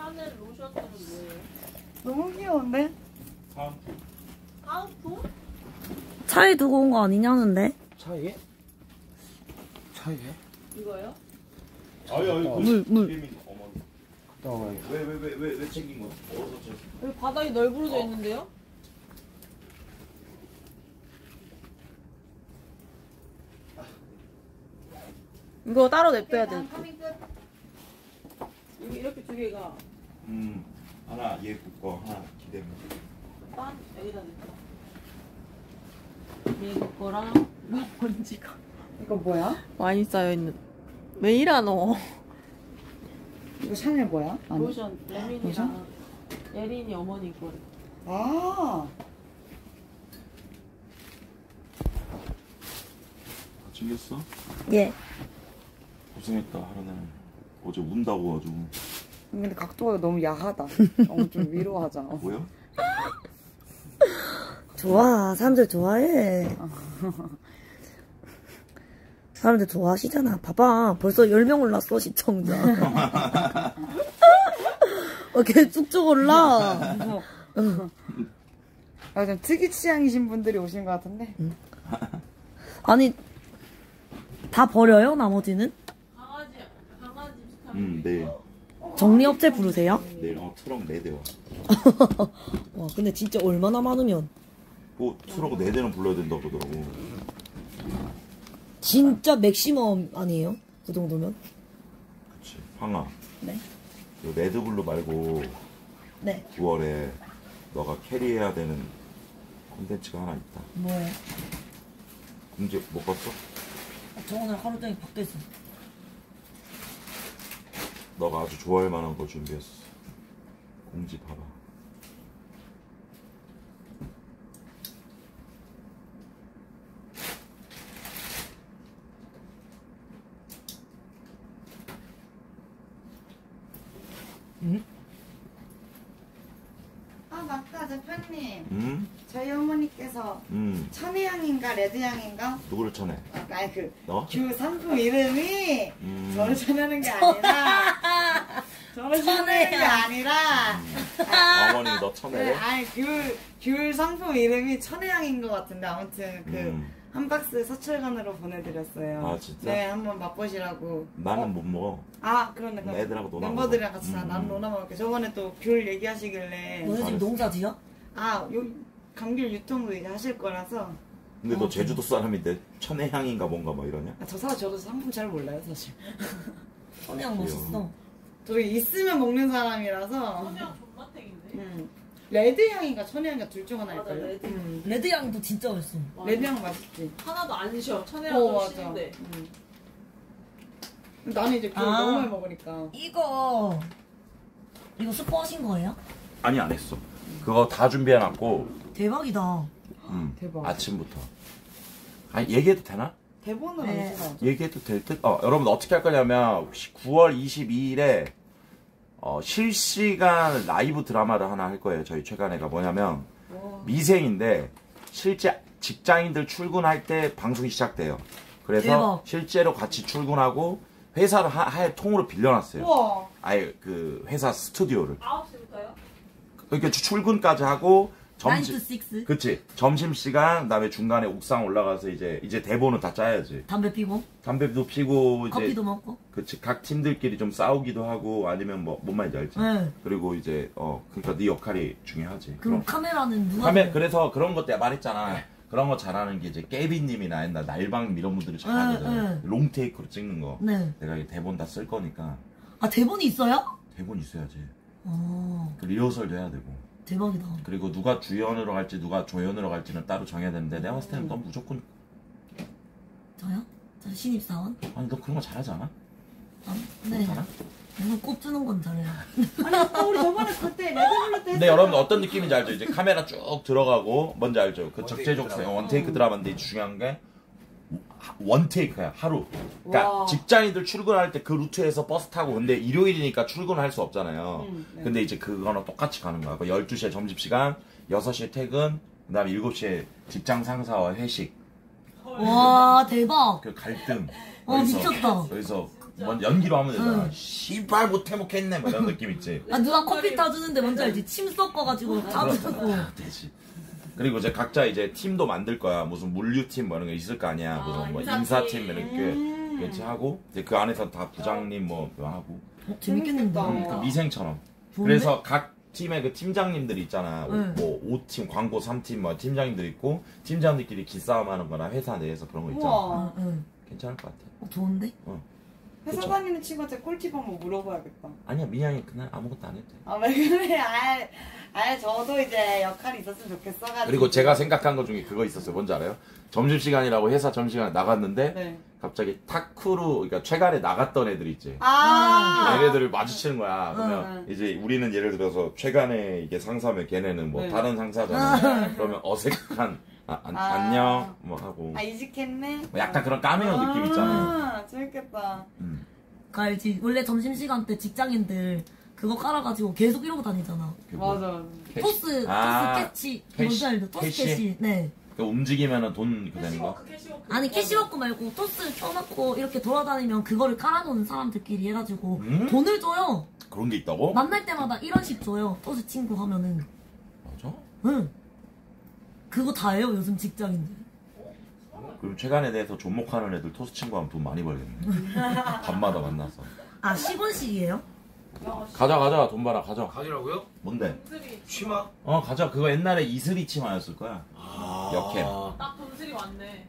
샤넬 로션은 뭐예요? 너무 귀여운데? 하우프? 차에 두고 온 거 아니냐는데? 차에? 차에? 이거요? 물. 왜 챙긴 거야? 여기 바닥이 널브러져 있는데요? 이거 따로 냅둬야 돼. 여기 이렇게 두 개가 하나 얘 거 하나 기대면. 딴 여기다 넣자. 얘 거랑 먼지가 이거 뭐야? 많이 쌓여 있는. 왜 이러노? 이거 샤넬 뭐야? 아니. 로션 레민이랑 예린이 어머니 거래. 아, 챙겼어? 예. 고생했다 하루는. 어제 운다고 아주. 근데 각도가 너무 야하다. 좀 위로하자. 뭐야? 좋아. 사람들 좋아해. 사람들 좋아하시잖아. 봐봐. 벌써 10명 올랐어, 시청자. 걔 쭉쭉 올라. 좀 특이 취향이신 분들이 오신 것 같은데. 아니, 다 버려요, 나머지는? 강아지 내일. 정리업체 부르세요? 내일 트럭 4대 와. 와, 근데 진짜 얼마나 많으면. 트럭 4대는 불러야 된다고 그러더라고. 진짜 맥시멈 아니에요? 그 정도면? 그치. 황아. 네. 그 레드블루 말고 네. 9월에 너가 캐리해야 되는 콘텐츠가 하나 있다. 뭐예요? 공지 못 봤어? 저 오늘 하루 종일 밖에 있어. 너가 아주 좋아할 만한 거 준비했어. 공지 봐봐. 아, 맞다, 대표님. 응? 저희 어머니께서 천혜향인가 레드향인가? 누구를 쳐내? 아니 너? 그 상품 이름이 저를 쳐내는 게 아니라 저를 쳐내는 게 아니라 어머니 너 쳐내? 아니 귤 상품 이름이 천혜향인 것 같은데 아무튼 한 박스 서출간으로 보내드렸어요. 아, 진짜? 네, 한번 맛보시라고. 나는 못 먹어. 아, 그러네. 그럼 애들하고 놀아 멤버들이랑 먹어. 같이 난 놀아 먹을게. 저번에 또 귤 얘기하시길래 너네 지금 농사 지어? 감귤 유통도 이제 하실 거라서. 근데 너 제주도 사람인데 천혜향인가 뭔가 막 이러냐? 저도 상품 잘 몰라요, 사실. 천혜향 멋있어. 저기 있으면 먹는 사람이라서. 천혜향 존맛탱인데? 레드향인가 천혜향인가 둘 중 하나일 맞아, 거예요. 레드. 레드향도 진짜 맛있어. 레드향 맛있지. 하나도 안 쉬어. 천혜향 맞아. 쉬는데. 나는 이제 그걸 너무 많이 먹으니까. 이거 스포하신 거예요? 아니 안 했어. 그거 다 준비해놨고. 대박이다. 대박. 아침부터. 아니 얘기해도 되나? 대본은 네. 안 쓰나? 얘기해도 될 듯? 여러분 어떻게 할 거냐면 9월 22일에 실시간 라이브 드라마를 하나 할 거예요. 저희 최간애가 뭐냐면 미생인데 실제 직장인들 출근할 때 방송이 시작돼요. 그래서 대박. 실제로 같이 출근하고 회사를 하에 통으로 빌려놨어요. 우와. 아예 그 회사 스튜디오를. 9시부터요? 그러니까 출근까지 하고 9 to 6. 그치. 점심시간 그다음에 중간에 옥상 올라가서 이제 대본은 다 짜야지. 담배 피고, 담배도 피고 이제 커피도 먹고. 그치. 각 팀들끼리 좀 싸우기도 하고 아니면 뭔 말인지 알지? 네. 그리고 이제 그러니까 네 역할이 중요하지. 그럼 카메라는 누가? 그래서 그런 것 때문에 말했잖아. 그런 거 잘하는 게 이제 깨비님이나 옛날 날방 이런 분들이 잘하거든. 롱테이크로 찍는 거. 네. 내가 이 대본 다 쓸 거니까 아, 대본이 있어요? 대본 있어야지. 어, 그 리허설도 해야 되고. 대박이다. 그리고 누가 주연으로 갈지 누가 조연으로 갈지는 따로 정해야 되는데 내가 봤을 때는 넌 무조건. 저요? 저 신입사원? 아니 너 그런 거 잘하지 않아? 아, 네. 잘하? 누구 꼽주는 건 잘해요. 아니, 아까 우리 저번에 그때 레드블루 때 근데 여러분 어떤 느낌인지 알죠? 이제 카메라 쭉 들어가고 뭔지 알죠? 그 적재적소에 원테이크 드라마인데 중요한 게 원테이크야 하루. 그러니까 와. 직장인들 출근할 때 그 루트에서 버스 타고 근데 일요일이니까 출근할 수 없잖아요. 네. 근데 이제 그거랑 똑같이 가는 거야. 12시에 점심시간, 6시에 퇴근, 그 다음에 7시에 직장 상사와 회식. 와, 대박. 그 갈등. 미쳤다. 여기서 뭔 연기로 하면 되잖아. 씨발 못 해먹겠네 뭐 이런 느낌 있지. 아 누가 커피 타주는데 뭔지 알지? 침 섞어가지고 타주고. 되지. 그리고 이제 각자 이제 팀도 만들 거야. 무슨 물류팀 뭐 이런 거 있을 거 아니야. 무슨 뭐 인사팀 이렇게 같이 하고 이제 그 안에서 다 부장님 뭐 하고. 재밌겠는데. 재밌겠다. 그 미생처럼. 좋은데? 그래서 각 팀의 그 팀장님들이 있잖아. 응. 뭐 5팀, 광고 3팀 뭐 팀장님들 있고 팀장님들끼리 기싸움하는 거나 회사 내에서 그런 거 있잖아. 우와. 응. 괜찮을 것 같아. 좋은데? 회사 그쵸. 다니는 친구한테 꿀팁 한번 물어봐야겠다. 아니야 민양이 그날 아무것도 안 했대. 아, 왜 그래? 저도 이제 역할이 있었으면 좋겠어가지고. 그리고 제가 생각한 것 중에 그거 있었어요. 뭔지 알아요? 점심시간이라고 회사 점심시간에 나갔는데 네. 갑자기 타쿠로 그러니까 최간에 나갔던 애들 있지. 얘네들을 마주치는 거야. 그러면 이제 우리는 예를 들어서 최간에 이게 상사면 걔네는 뭐 네. 다른 상사잖아. 그러면 어색한 안녕 뭐 하고 이직했네? 뭐 약간 그런 까메오 느낌 있잖아. 재밌겠다. 그 알지? 원래 점심시간 때 직장인들 그거 깔아가지고 계속 이러고 다니잖아. 맞아. 토스 캐치. 뭔지 알죠? 토스 캐치. 네. 그 움직이면은 돈 그 되는 거? 캐시워크. 아니 캐시워크 말고 토스 켜놓고 이렇게 돌아다니면 그거를 깔아놓은 사람들끼리 해가지고 돈을 줘요. 그런 게 있다고? 만날 때마다 1원씩 줘요. 토스 친구 하면은. 맞아? 응. 그거 다 해요 요즘 직장인들. 그럼 최간에 대해서 존목하는 애들 토스 친구 하면 돈 많이 벌겠네. 밤마다 만나서. 아 10원씩이에요? 가자 돈 벌어 가자. 가지라고요? 뭔데? 돈슬이 치마? 가자. 그거 옛날에 이슬이 치마였을 거야. 역해. 딱 돈슬이 왔네.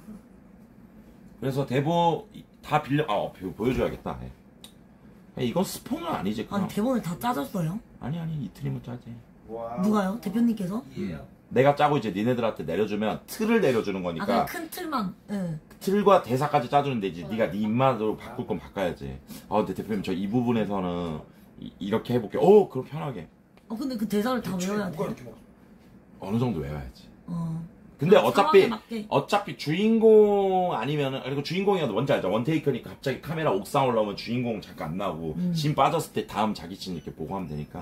그래서 대본 다 빌려 보여줘야겠다. 이건 스폰은 아니지. 그냥. 아니 대본을 다 짜줬어요? 아니 이틀이면 짜지. 와. 누가요? 대표님께서? 내가 짜고 이제 니네들한테 내려주면 틀을 내려주는 아 거니까 그냥 큰 틀만. 응. 틀과 대사까지 짜주는데 이제 네가 네 입맛으로 바꿀 건 바꿔야지. 근데 대표님 저 이 부분에서는 이렇게 해볼게. 그럼 편하게. 근데 그 대사를 다 외워야 돼. 어느 정도 외워야지. 근데 상황에 어차피 맞게. 주인공 아니면은 그리고 주인공이라도 뭔지 알죠? 원테이크니까 갑자기 카메라 옥상 올라오면 주인공 잠깐 안 나오고 씬 빠졌을 때 다음 자기 씬 이렇게 보고 하면 되니까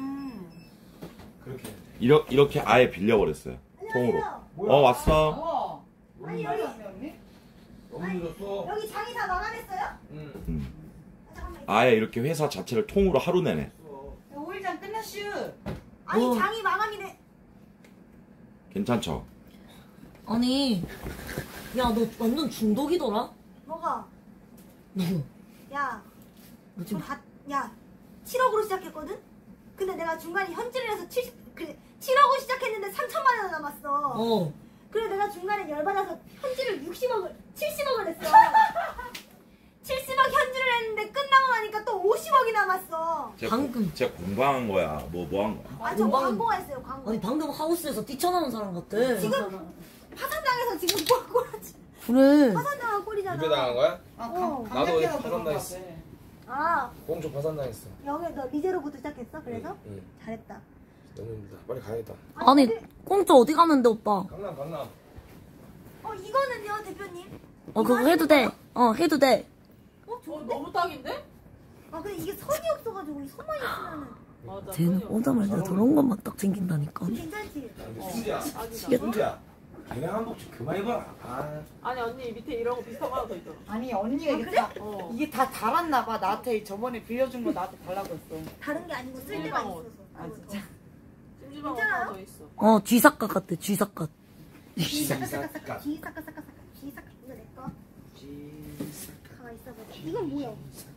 그렇게. 이렇게 아예 빌려버렸어요. 통으로. 왔어. 우와. 아니 여기 언니? 너무 늦었어. 여기 장이 다 마감했어요? 잠깐만. 아예 이렇게 회사 자체를 통으로 하루 내내. 5일장 끝났슈. 아니 장이 마감이네. 괜찮죠? 아니 야 너 완전 중독이더라? 뭐가? 누구? 야, 너 지금 야 7억으로 시작했거든? 근데 내가 중간에 현질을 해서 7억을 시작했는데 3천만 원 남았어. 그래 내가 중간에 열받아서 현질을 70억을 했어. 70억 현질을 했는데 끝나고 나니까 또 50억이 남았어. 방금. 제가 공부한 거야. 뭐 한 거야? 아, 저 공방은- 광고가 했어요, 광고. 아니 방금 하우스에서 뛰쳐나온 사람 같아. 지금 파산당해서 지금 꼴꼴하지. 그래. 파산당한 꼴이잖아. 입에 당한 거야? 어. 나도 어디 파산당했어. 아, 공주 파산당했어. 여기 너 리제로부터 시작했어? 그래서? 응. 잘했다. 너무 힘들다. 빨리 가야겠다. 아니 공짜 어디 가는데 오빠? 강남. 이거는요, 대표님? 그거 해도 돼. 해도 돼. 좋은데? 너무 딱인데? 아, 근데 이게 선이 없어가지고 이 선만 있으면은 맞아. 쟤는 오자마자 저런 것만 딱 챙긴다니까. 괜찮지? 순지야. 순지야. 걔네 한복좀 그만 입어라. 아니 언니 밑에 이런 거 비슷한 거 하나 더 있잖아. 아니 언니가 이게 그래? 다 이게 다 달았나 봐. 나한테 저번에 빌려준 거 나한테 달라고 했어. 다른 게 아니고 쓸 데가 어. 있어서. 아 진짜. 찜질방 괜찮아요? 하나 더 있어. 쥐삭갓 같아. 쥐삭갓. 지사카사카사카 지사카사카사카 지사카 이거 내 거. 가만 있어보자. 이건 뭐야?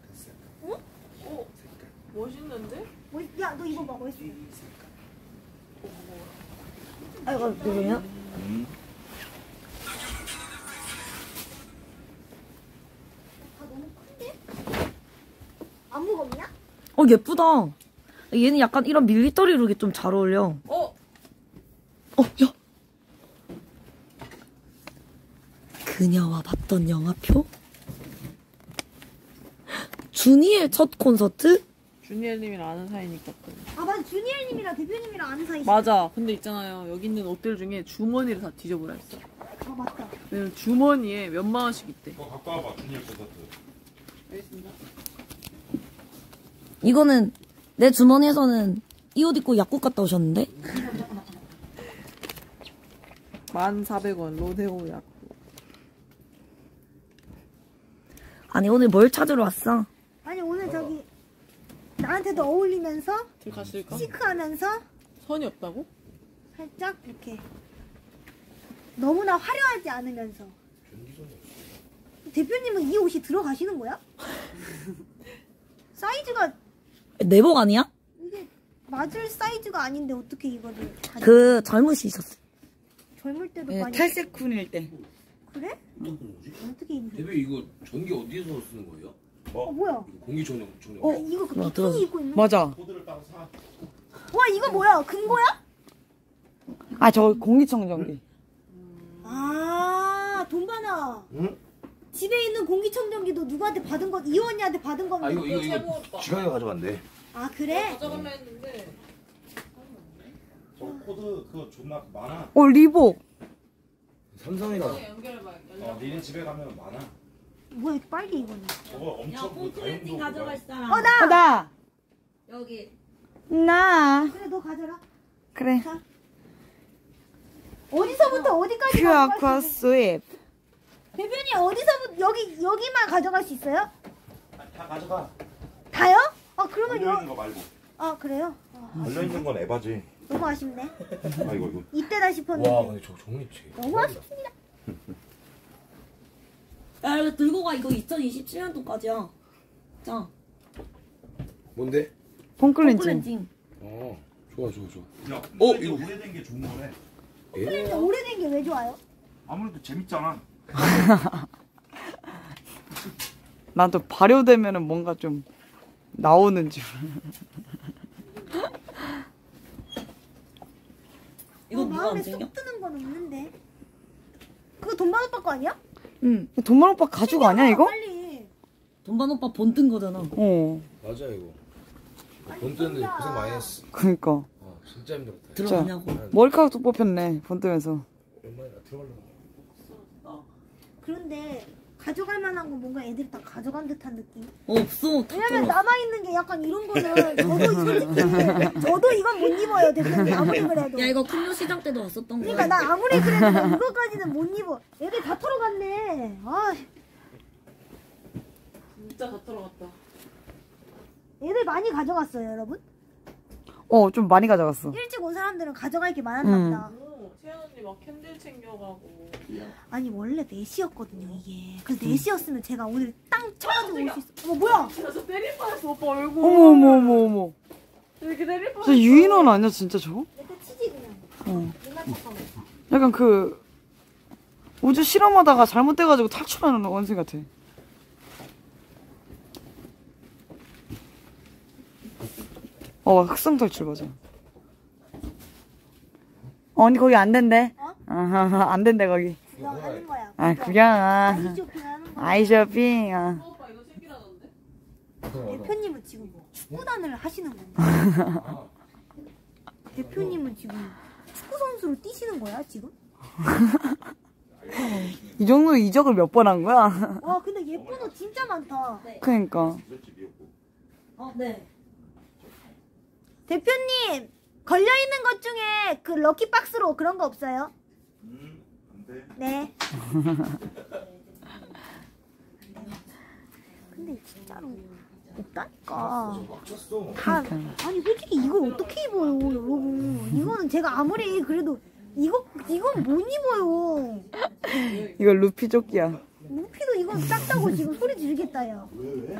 오 멋있는데? 야, 너 이거 봐, 멋있어. 아이고 누구야? 다 너무 큰데? 안 무겁냐? 예쁘다. 얘는 약간 이런 밀리터리 룩이 좀 잘 어울려. 야. 그녀와 봤던 영화표? 준이의 첫 콘서트? 주니엘님이랑 아는 사이니까. 아, 맞아. 주니엘님이랑 대표님이랑 아는 사이시. 맞아. 근데 있잖아요. 여기 있는 옷들 중에 주머니를 다 뒤져보라 했어. 아, 맞다. 왜냐면 주머니에 몇만 원씩 있대. 갖고 와봐 주니어 콘서트. 알겠습니다. 이거는 내 주머니에서는 이 옷 입고 약국 갔다 오셨는데? 1,400원 로데오 약. 아니 오늘 뭘 찾으러 왔어? 아니 오늘 저기 나한테도 어울리면서 들어갔을까? 시크하면서 선이 없다고? 살짝 이렇게 너무나 화려하지 않으면서. 대표님은 이 옷이 들어가시는 거야? 사이즈가 내복 아니야? 이게 맞을 사이즈가 아닌데 어떻게 이거를 가지고. 그 젊으시셨어. 젊을 때도 네, 많이 탈색 쿤일 때. 그래? 어떻게 입는 거야? 대표 이거 전기 어디서 쓰는 거예요? 뭐야? 이거 공기 전용. 이거 그 들어서. 비키니 입고 있는 거. 맞아. 와 이거 뭐야? 금고야? 아, 저 공기청정기. 아, 돈 많아. 응? 집에 있는 공기청정기도 누구한테 받은 거, 이호 언니한테 받은 겁니다. 아 이거 지강이가 가져간대. 아, 그래? 가져갈라 했는데 저 코드 그거 존나 많아. 리복. 삼성이가 연결해봐. 니네 집에 가면 많아. 뭐야, 이렇게 빨개 입었네. 저거 엄청 폼플레팅 가져갈 사람. 나! 나. 여기. 나. 그래, 너 가져라. 그래. 어디서부터 어디까지 퓨어 가져갈 아쿠아 수 있어? 스윕. 대표님, 어디서부터, 여기만 가져갈 수 있어요? 다 가져가. 다요? 아, 그러면 걸려 있는 거 말고. 아, 그래요? 걸려 있는 건 에바지. 너무 아쉽네. 아 이거. 이때다 싶었는데. 와 근데 저 종이책. 너무 아쉽습니다. 야 이거 들고 가. 이거 2027년도까지야. 자. 뭔데? 폼클렌징. 폼플레팅. 좋아. 야, 이거 오래된 게 좋은 거래. 근데 오래된 게 왜 좋아요? 아무래도 재밌잖아. 난 또 발효되면은 뭔가 좀 나오는 줄. 이거 누가 마음에 안 챙겨? 쏙 드는 건 없는데. 그거 돈만 오빠 거 아니야? 응. 돈만 오빠 가죽 아니야 이거? 빨리. 돈반 오빠 본 뜬 거잖아. 맞아 이거. 돈 뜨는데 고생 많이 했어. 그니까. 아 진짜 힘들었다. 들어가냐고. 머리카락도 뽑혔네. 본 뜨면서. 얼마나 들어가려고. 그런데 가져갈 만한 거 뭔가 애들이 다 가져간 듯한 느낌. 없어. 왜냐면 남아있는 게 약간 이런 거는 저도 솔직히 저도 이건 못 입어요 대표님 아무리 그래도. 야 이거 큰요 시장 때도 왔었던 거야. 그러니까 나 아무리 그래도 이거까지는 못 입어. 애들 다 털어갔네. 아 진짜 다 들어갔다. 애들 많이 가져갔어요 여러분. 좀 많이 가져갔어. 일찍 온 사람들은 가져갈 게 많았나 보다. 오, 채연 언니 막 캔들 챙겨가고. 아니 원래 4시였거든요 이게. 그 4시였으면 제가 오늘 땅 쳐가지고 올 수 있어. 뭐야? 저 때릴 뻔했어 오빠 얼굴. 어머. 이렇게 때릴 뻔했어. 진짜 유인원 아니야 진짜 저거? 약간 치지 그냥. 맨날 착하고. 약간 그 우주 실험하다가 잘못돼가지고 탈출하는 원숭이 같아. 흑성 탈출 맞아. 언니 거기 안 된대. 안 된대 거기. 구경하는 거야. 아 구경. 아이쇼핑하는 거야. 아이쇼핑. 오빠 이거 챙기라던데? 대표님은 지금 축구단을 하시는 건가? 대표님은 지금 축구 선수로 뛰시는 거야 지금? 이 정도 이적을 몇 번 한 거야? 와 근데 예쁜 옷 진짜 많다. 그러니까. 네. 대표님 걸려있는 것 중에 그 럭키박스로 그런 거 없어요? 안 돼. 네. 근데 진짜로 없다니까. 다 아니 솔직히 이걸 어떻게 입어요 여러분. 이거는 제가 아무리 그래도 이건 못 입어요. 이거 루피 조끼야. 루피도 이건 작다고 지금 소리 지르겠다 야.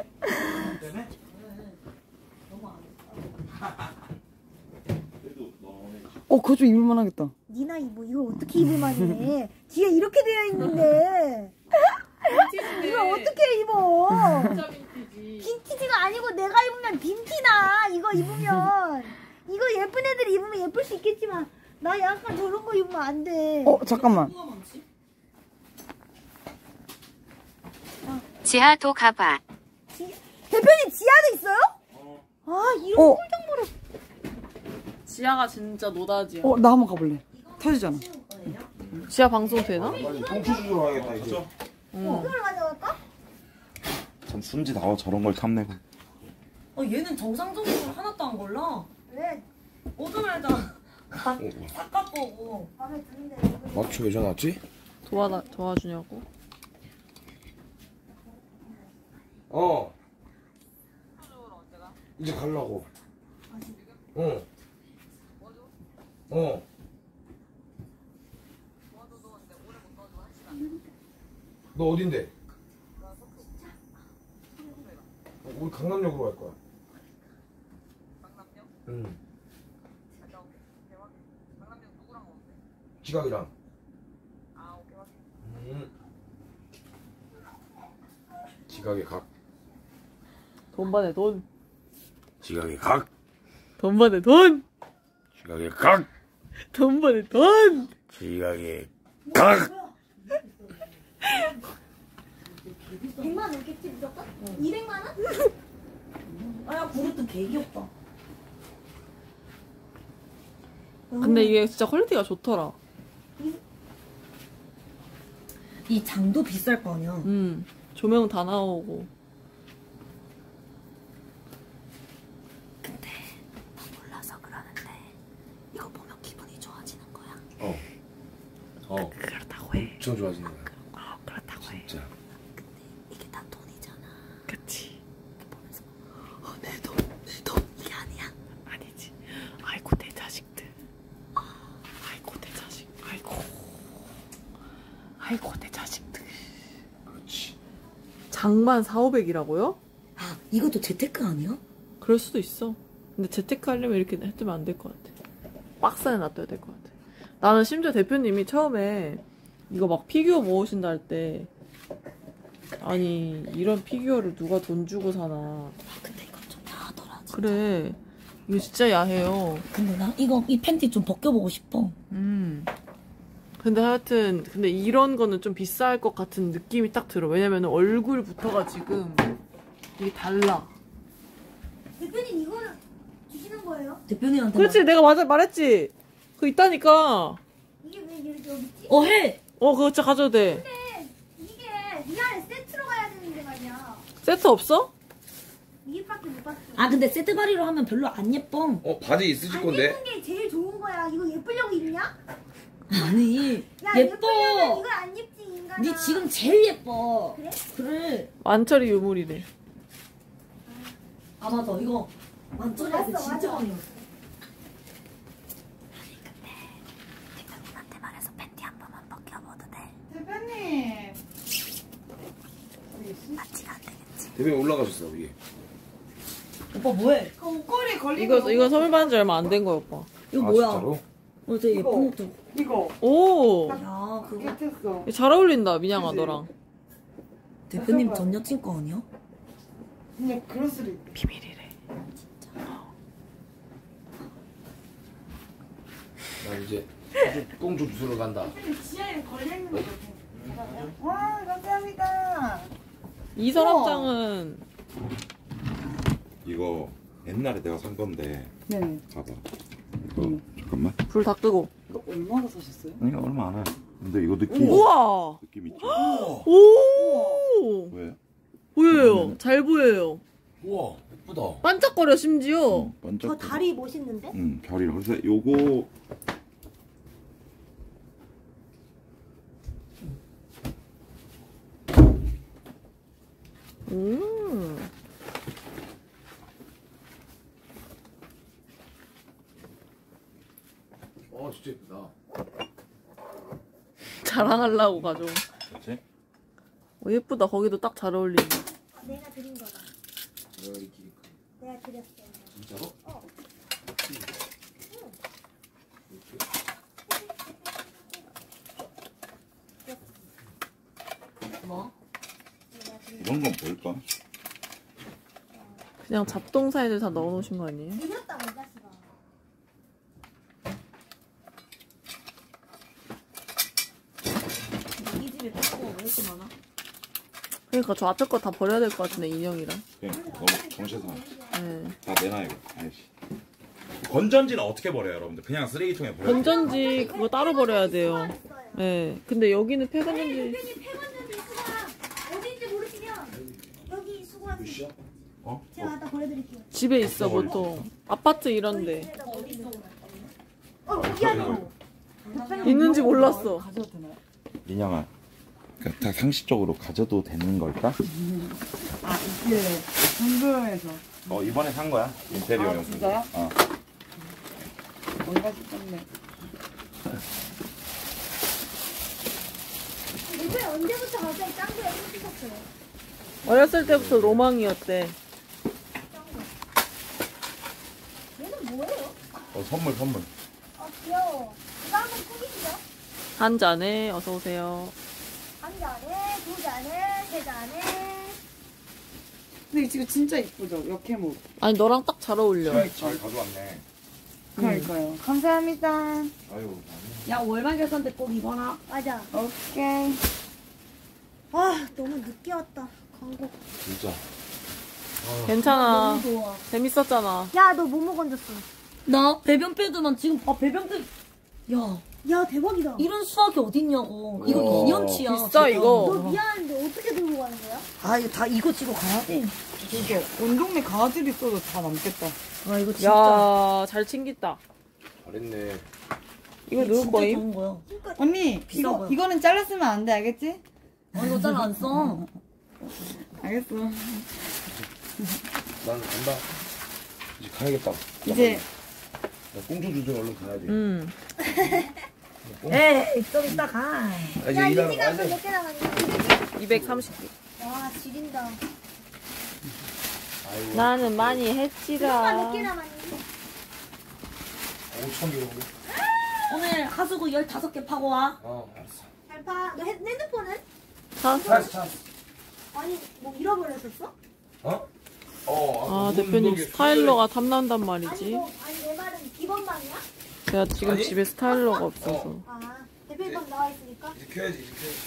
그거 좀 입을만 하겠다. 니 나이 뭐 이걸 어떻게 입을만 해. 뒤에 이렇게 되어 있는데 이걸 어떻게 입어. 진짜 빈티지. 빈티지가 아니고 내가 입으면 빈티나. 이거 입으면 이거 예쁜 애들이 입으면 예쁠 수 있겠지만 나 약간 저런 거 입으면 안 돼. 잠깐만. 지하도 가봐. 대표님 지하도 있어요? 아 이런 꿀정보를. 지하가 진짜 노다지야. 나 한번 가볼래. 터지잖아. 지하 방송 되나? 똥추 주러 가야겠다 이제. 이걸 가져갈까? 참 순지 나와 저런 걸 탐내고. 얘는 정상적으로 하나도 안 골라. 왜? 오자마자 삭각 보고. 마음에 드는데. 마초 왜 전화 왔지? 도와주냐고? 이제 가려고. 너 어딘데? 우리 강남역으로 갈 거야. 강남역? 응. 강남역 누구랑 오는데? 지각이랑. 지각의 각. 돈 받네 돈. 지각의 각. 돈 받네 돈. 지각의 각. 돈 받네 돈. 지각의 각. 100만 원 겠지 무조건? 200만 원? 아야 그릇도 개 귀엽다. 근데 이게 진짜 퀄리티가 좋더라. 이 장도 비쌀 거 아니야. 조명 다 나오고. 근데 몰라서 그러는데 이거 보면 기분이 좋아지는 거야. 그렇다고 해. 엄청 좋아지는 거야. 그렇다고 해. 진짜. 근데 이게 다 돈이잖아. 그치. 보면서 내 돈 이게 아니야. 아니지. 아이고 내 자식들. 아이고 내 자식. 아이고 내 자식들. 그렇지. 장만 4,500이라고요? 아 이것도 재테크 아니야? 그럴 수도 있어. 근데 재테크 하려면 이렇게 해두면 안 될 것 같아. 박스 안에 놔둬야 될 것 같아. 나는 심지어 대표님이 처음에 이거 막 피규어 모으신다 할 때 아니 이런 피규어를 누가 돈 주고 사나. 근데 이건 좀 야하더라. 진짜. 그래. 이거 진짜 야해요. 근데 나 이 팬티 좀 벗겨보고 싶어. 근데 하여튼 근데 이런 거는 좀 비쌀 것 같은 느낌이 딱 들어. 왜냐면 얼굴부터가 지금 이게 달라. 대표님 이거는 주시는 거예요? 대표님한테 그렇지 내가 맞아 말했지. 그거 있다니까. 이게 왜 여기 있지? 해. 그거 진짜 가져도 돼. 근데 이게 미안해 세트로 가야 되는데 말이야. 세트 없어? 이게밖에 못 봤어. 아 근데 세트 바리로 하면 별로 안 예뻐. 바지 있으실 안 건데? 예쁜 게 제일 좋은 거야. 이거 예쁘려고 입냐? 아니 야 예뻐. 예쁘려면 이걸 안 입지 인간아. 네 지금 제일 예뻐. 그래? 그래. 만철이 유물이래. 아 맞아 이거 만점이한테 맞어, 진짜 맞아. 많이 왔어. 대표님한테 말해서 팬티 한 번만 벗겨봐도 돼. 대표님. 맞지가 안 되겠지. 대표님 올라가셨어 위에. 오빠 뭐해? 그 옷걸이 걸리고. 이거 선물 받은 지 얼마 안 된 거야 오빠. 이거 뭐야? 진짜로? 되게 이거. 예쁜 것도. 이거. 오. 야 그거 겠어. 잘 어울린다 민양아 그치? 너랑. 대표님 전 여친 거 아니야? 근데 그럴 수도 있대. 비밀이래. 나 이제 꽁주 주스러 간다. 지하에 걸려있는 거 같아. 와 감사합니다. 이 서랍장은 이거 옛날에 내가 산 건데 네. 봐봐. 이거 잠깐만. 불 다 끄고. 이거 얼마나 사셨어요? 이거 얼마 안 해. 근데 이거 느낌 우와. 느낌 있죠? 오. 왜? 보여요. 잘 보여요. 우와 예쁘다. 반짝거려 심지어. 반짝. 저 다리 멋있는데? 별이 그래서 요거 진짜 예쁘다. 자랑하려고 가져. 그렇지? 예쁘다. 거기도 딱 잘 어울린다. 내가 드린 거다. 내가 드렸어. 진짜로? 뭐? 이런 건 뭘까? 그냥 잡동사니들 다 넣어놓으신 거 아니에요? 드렸다 이 자식아. 이 집에 팬티가 왜 이렇게 많아? 그러니까 저 앞에 거 다 버려야 될 것 같은데 인형이랑. 그냥 너무 정신상. 네. 다 내놔 이거. 아이씨. 건전지는 어떻게 버려요, 여러분들? 그냥 쓰레기통에 버려요. 건전지 그거 따로 버려야 돼요. 네. 근데 여기는 폐건전지. 대표님 폐건전지 수거함 어딘지 모르시면 여기 수거하세요. 어? 제가 갖다 버려드릴게요. 집에 있어 보통. 아파트 이런데. 미안해요. 있는지 몰랐어. 가져도 되나요? 민양아, 그러니까 다 상식적으로 가져도 되는 걸까? 아, 있길래. 궁금해서. 이번에 산 거야. 인테리어 용품. 진짜요? 뭔가 싶었네. 이게 언제부터 갑자기 짱구에 꽂히셨어요? 어렸을 때부터 로망이었대. 얘는 뭐예요? 선물. 아 귀여워. 이거 한번 꾸미시죠. 한 잔에 어서 오세요. 한 잔에, 두 잔에, 세 잔에. 근데 이거 진짜 이쁘죠? 역해목. 아니 너랑 딱 잘 어울려. 잘 가져왔네. 그러니까요. 감사합니다. 아유. 야 월말 결산 때 꼭 입어라. 맞아. 오케이. 아 너무 늦게 왔다. 광고. 진짜. 괜찮아. 너무 좋아. 재밌었잖아. 야 너 뭐뭐 건졌어? 나 배변 패드만 지금 배변 패드. 야 야 대박이다. 이런 수학이 어딨냐고. 이거 우와. 2년치야. 비싸, 이거. 너 미안한데 어떻게 들고 가는 거야? 아 이거 다 이거 지고 가야 돼. 이게 온 동네 강아지를 있어도 다 남겠다. 아 이거 진짜. 야, 잘 챙겼다. 잘했네. 이거 누구 진짜 거임? 좋은 거야. 언니, 비싸 보여. 이거는 잘랐으면 안 돼, 알겠지? 이거 잘 안 써. 알겠어. 난 간다. 이제 가야겠다. 이제 나 꽁초 주제 얼른 가야 돼. 에이 좀 이따 가. 아, 야 이제 일하러 이지가 가야 돼. 몇개 남았냐? 230개. 와 지린다. 아이고. 나는 많이 누가 했지라. 몇개 남았니? 5천 개 정도. 오늘 하수구 15개 파고 와. 알았어. 잘 봐. 너 핸드폰은? 찾았어. 아니 뭐 잃어버렸었어? 아, 대표님 스타일러가 탐난단 말이지. 아니 내 말은 기본방이야? 제가 지금 아니? 집에 스타일러가 없어서. 아 대표님 방 나와 있으니까. 이제 켜야지, 이제 켜야지.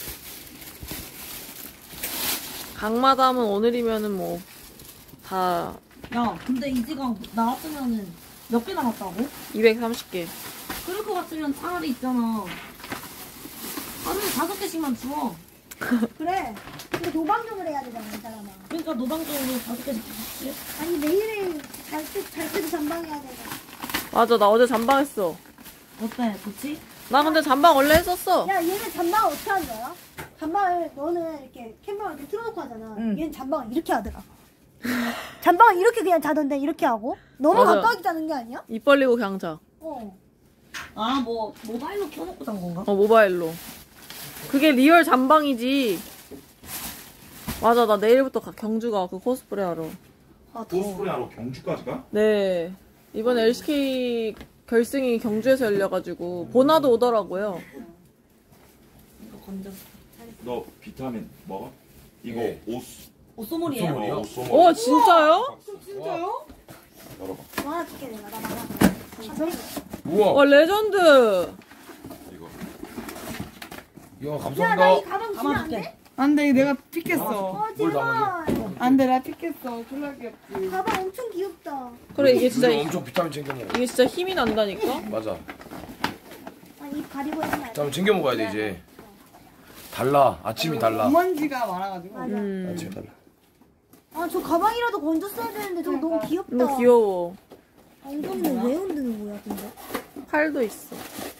강마담은 오늘이면은 뭐, 다 야 근데 이지강 나왔으면은 몇 개 남았다고? 230개. 그럴 것 같으면 차라리 있잖아. 하루에 5개씩만 주워. 그래. 근데 노방종을 해야 되잖아 이 사람아. 그러니까 노방적으로 5개씩 주지. 아니 매일매일 잘 때도 잠방해야 되고. 맞아, 나 어제 잠방했어. 어때? 좋지? 나 근데 잠방 원래 했었어. 야 얘는 잠방을 어떻게 하는 거야? 잠방을 너는 이렇게 캠방을 이렇게 틀어놓고 하잖아. 응. 얘는 잠방을 이렇게 하더라. 잠방을 이렇게 그냥 자던데 이렇게 하고 너무 맞아. 가까이 자는 게 아니야? 입 벌리고 그냥 자. 아 뭐 모바일로 켜놓고 잔 건가? 모바일로. 그게 리얼 잠방이지. 맞아, 나 내일부터 경주가 그 코스프레 하러. 아 더워. 코스프레하러 경주까지 가? 네. 이번 LCK 결승이 경주에서 열려가지고 보나도 오더라고요. 이거 건졌어. 너 비타민 먹어? 이거 네. 옷소몰이에요? 옷소몰. 오, 진짜요? 진짜요? 열어봐. 뭐 하나 줄게 내가 나 나가. 우와. 와, 레전드. 이거. 이야, 야 나 이 감사합니다. 가방 주면 안 돼? 가만줄게. 안 돼, 내가 픽했어. 어 뭘 제발. 안 돼, 나 픽했어. 졸라 귀엽지. 가방 엄청 귀엽다. 그래, 이게 진짜, 요즘 엄청 비타민 챙겨 먹어. 이게 진짜 힘이 난다니까? 맞아. 아니 입 가리고 있는 거 비타민 챙겨 먹어야 돼, 이제. 달라. 아침이 달라. 먼지가 많아가지고. 맞아. 아침이 달라. 아 저 가방이라도 건졌어야 되는데 저거 너무 귀엽다. 너무 귀여워. 엉덩이는 왜 흔드는 거야 근데? 팔도 있어.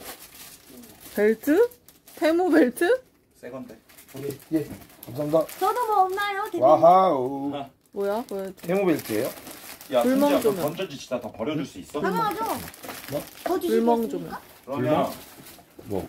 벨트? 테무 벨트? 새 건데. 예. 감사합니다. 저도 뭐 없나요 대표님? 와하우. 뭐야? 보여줘. 테모벨트예요? 야, 불멍 진짜 조명. 건전지 진짜 다 버려줄 수 있어? 당연하죠. 더 주실 불멍 수 조명. 있습니까? 그러면 뭐?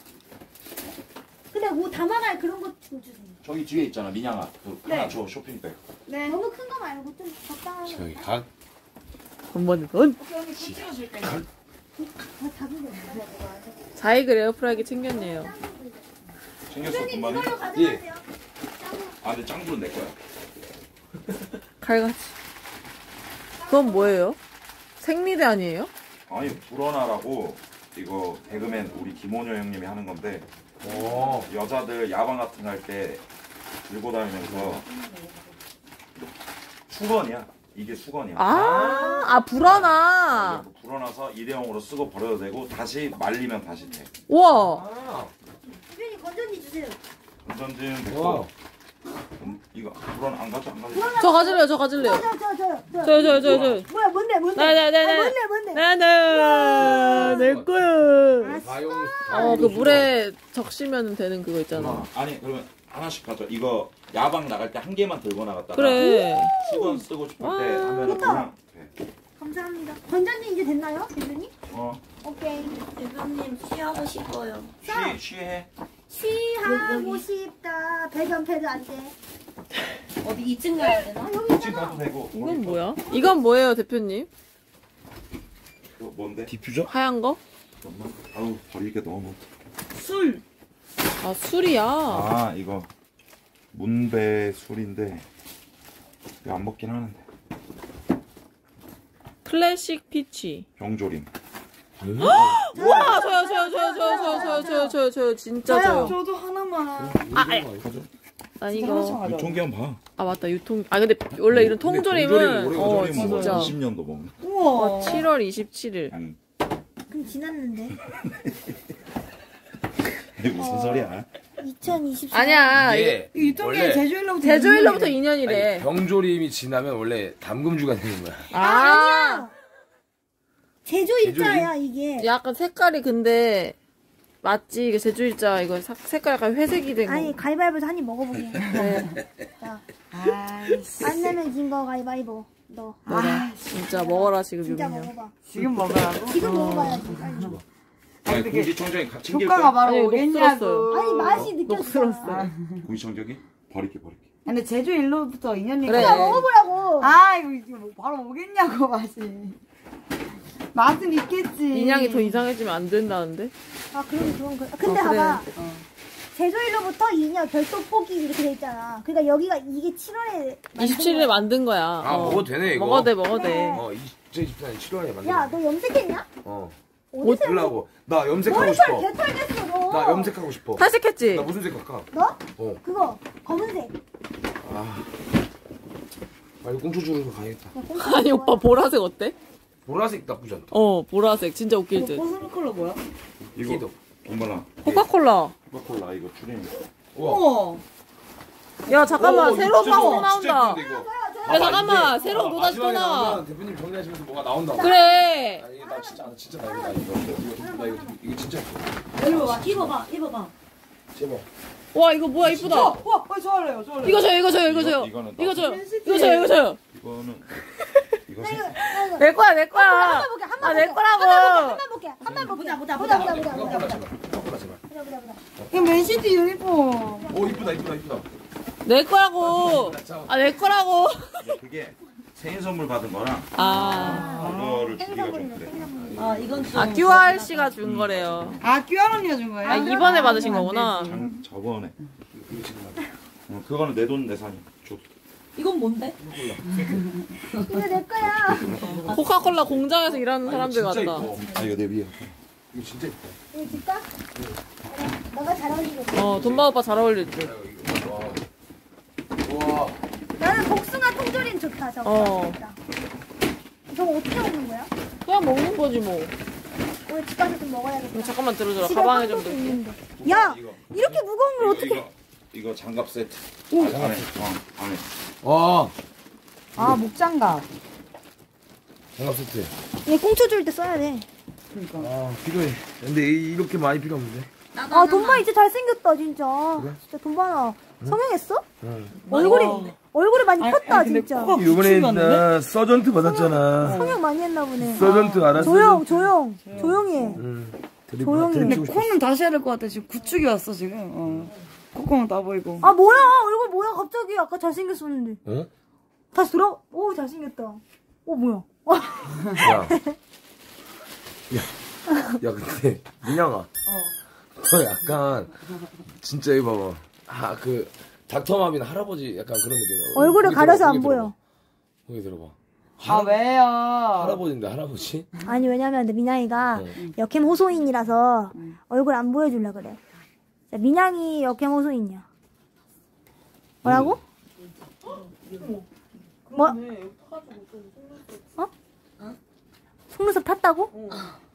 근데 뭐 담아갈 그런 것 좀 주세요. 저기 뒤에 있잖아, 민양아. 그 네. 하나 줘, 쇼핑백. 네. 너무 큰 거 말고 좀 적당한 거. 저기 각. 돈번은 돈. 오케이, 언니 찍어줄게. 다 작은 거 있어요. 자이글 에어프라이기 챙겼네요. 챙겼어, 대표님 돈만이? 이걸로 가져가세요. 아, 근데 짱구는 내 거야. 칼같이. 그건 뭐예요? 생리대 아니에요? 아니, 불어나라고 이거 개그맨 우리 김원효 형님이 하는 건데 오. 여자들 야방 같은 거 할 때 들고 다니면서 수건이야. 이게 수건이야. 불어나. 이거 불어나서 일회용으로 쓰고 버려도 되고 다시 말리면 다시 돼. 우와. 대표님 건전지 주세요. 건전지는 와. 됐고 이거 불어나 안 가져? 안 가져? 저 가질래요, 저 가질래요. 저요. 뭐야 뭔데? 나나나나. 뭔데? 나나. 내 거야. 알았어. 가용. 그 물에 적시면 되는 그거 있잖아. 아니 그러면 하나씩 가져. 이거 야방 나갈 때 한 개만 들고 나갔다가 그래. 수건 쓰고 싶을 때 하면 그냥 돼. 감사합니다. 권장님 이제 됐나요? 대표님? 오케이. 대표님 쉬하고 싶어요. 쉬해. 쉬하고 싶다. 배변 패드 안 돼. 어디 2층 가야 되나? 아, 여기 같이 있잖아. 가도 되고. 이건 뭐야? 이건 뭐예요, 대표님? 이거 뭔데? 디퓨저? 하얀 거? 잠깐만. 아우 버리게 너무. 술. 아, 술이야. 아 이거 문배 술인데 이거 안 먹긴 하는데. 클래식 피치. 병조림. 우와, 저요. 진짜 저요. 저도 하나만. 가져. 난 이거. 유통기한 봐. 아, 맞다. 근데 원래 이런 통조림은, 병조림 뭐 진짜. 20년도 먹는. 우와. 7월 27일. 그럼 지났는데. 이게 무슨 소리야? 2024. 아니야. 이게 유통기한 원래 제주일로부터 제조일로부터 2년이래. 2년이래. 아니, 병조림이 지나면 원래 담금주가 되는 거야. 아, 제조일자야 이게. 약간 색깔이 근데, 맞지? 이게 제주일자, 이거 색깔 약간 회색이 된 거. 아니 가위바위보에서 한 입 먹어보게. 네. 자, 아이씨. 안 내면 진 거 가위바위보. 너. 너가 진짜 먹어라, 지금 진짜 유민형. 먹어봐. 지금 먹으라고? 지금 먹어봐야지. 빨리. 아니 되게 공기청정기 챙길 효과가 거야? 바로 아니, 오겠냐고. 녹슬었어요. 아니 맛이 느껴져. 녹슬었어요. 공기청정기? 버릴게. 근데 제주일로부터 2년이니까. 그래. 진짜 먹어보라고. 아 이거 뭐 바로 오겠냐고 맛이. 맛은 있겠지. 인양이 더 이상해지면 안 된다는데? 아 그럼 근데 그래. 봐봐. 제조일로부터 2년 별도 포기 이렇게 돼 있잖아. 그러니까 여기가 이게 7월에 27일에 만든 거야. 아, 먹어도 되네, 이거. 먹어도 돼. 네. 2024년 7월에 만든 야, 너 염색했냐? 옷 들라고. 나 염색하고 머리털 싶어. 개털겠어 너. 나 염색하고 싶어. 탈색했지? 나 무슨 색 할까? 너? 그거 검은색. 빨리 꽁초 주러 가야겠다. 아니, 오빠 보라색 어때? 보라색 나쁘지 않다. 보라색. 진짜 웃길 듯. 보슬 컬러 뭐야? 이거 엄마랑 코카콜라. 코카콜라 이거 출연. 우와. 야, 잠깐만. 오, 새로운 진짜 방송 좋아. 나온다. 진짜 예쁜데, 이거. 야, 잠깐만. 이제 새로운 노다지 또 마지막에 나와. 나오면 대표님 정리하시면서 뭐가 나온다고. 그래. 아니, 나 진짜 나 이거 진짜 이거 봐, 입어봐. 제발. 와, 이거 뭐야, 이쁘다. 와, 좋아해요. 이거 줘요. 이거는 나. 이거 줘요. 이거는 이거 내 거야. 한번 볼게. 아, 내 거라고. 한번 볼게. 한번 볼게. 보자. 보자. 제발. 이거 맨시티 유니폼. 오, 이쁘다. 내 거라고. 아, 내 거라고. 그게 생일 선물 받은 거랑 아, 그거를 주기가 좀 그래. 아, 이건 좀. QRC가 준 거래요. 아, 큐안 언니가 준 거야? 아, 이번에 받으신 거구나. 저번에. 그거는 내 돈 내산이. 줘. 이건 뭔데? 이거 내 거야. 코카콜라 공장에서 일하는 사람들 같다. 아 이거 내 위에. 이거 진짜 이쁘다. 이거 줄까? 너가 잘 어울리겠어. 돈바 오빠 잘 어울릴 듯. 와. 나는 복숭아 통조림 좋다. 저거. 저거 어떻게 먹는 거야? 그냥 먹는 거지 뭐. 오늘 집 가서 좀 먹어야겠다. 잠깐만 들어줘라. 집에 가방에 좀 핫도그 넣을게. 있는데. 야, 이렇게 무거운 걸 어떻게? 이거 장갑 세트. 안에. 안에. 와. 아, 목장갑. 장갑 세트. 얘 꽁초 줄 때 써야 돼. 아, 필요해. 근데 이렇게 많이 필요 없는데. 아, 돈바 이제 잘생겼다, 진짜. 진짜 돈바나 성형했어? 얼굴이 많이 폈다, 진짜. 이번에 나 서전트 받았잖아. 성형 많이 했나 보네. 서전트 알았어? 조용히 해. 조용히. 근데 코는 다시 해야 될 것 같아. 지금 구축이 왔어, 지금. 콧구멍 다 보이고. 아, 뭐야? 얼굴 뭐야? 갑자기 아까 잘생겼었는데. 어? 다시 돌아? 오, 잘생겼다. 오, 뭐야? 야, 근데 민영아. 너 약간 진짜 이거 봐봐. 닥터맘이나 할아버지 약간 그런 느낌이야. 얼굴을 거기 가려서 들어봐, 안 보여. 거기 들어봐. 아, 왜요? 할아버지인데 할아버지? 아니, 왜냐면 민양이가 역캠 호소인이라서 얼굴 안 보여주려 그래. 자, 민양이 역캠 호소인이야. 뭐라고? 뭐? 어? 속눈썹 탔다고?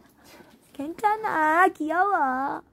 괜찮아, 귀여워.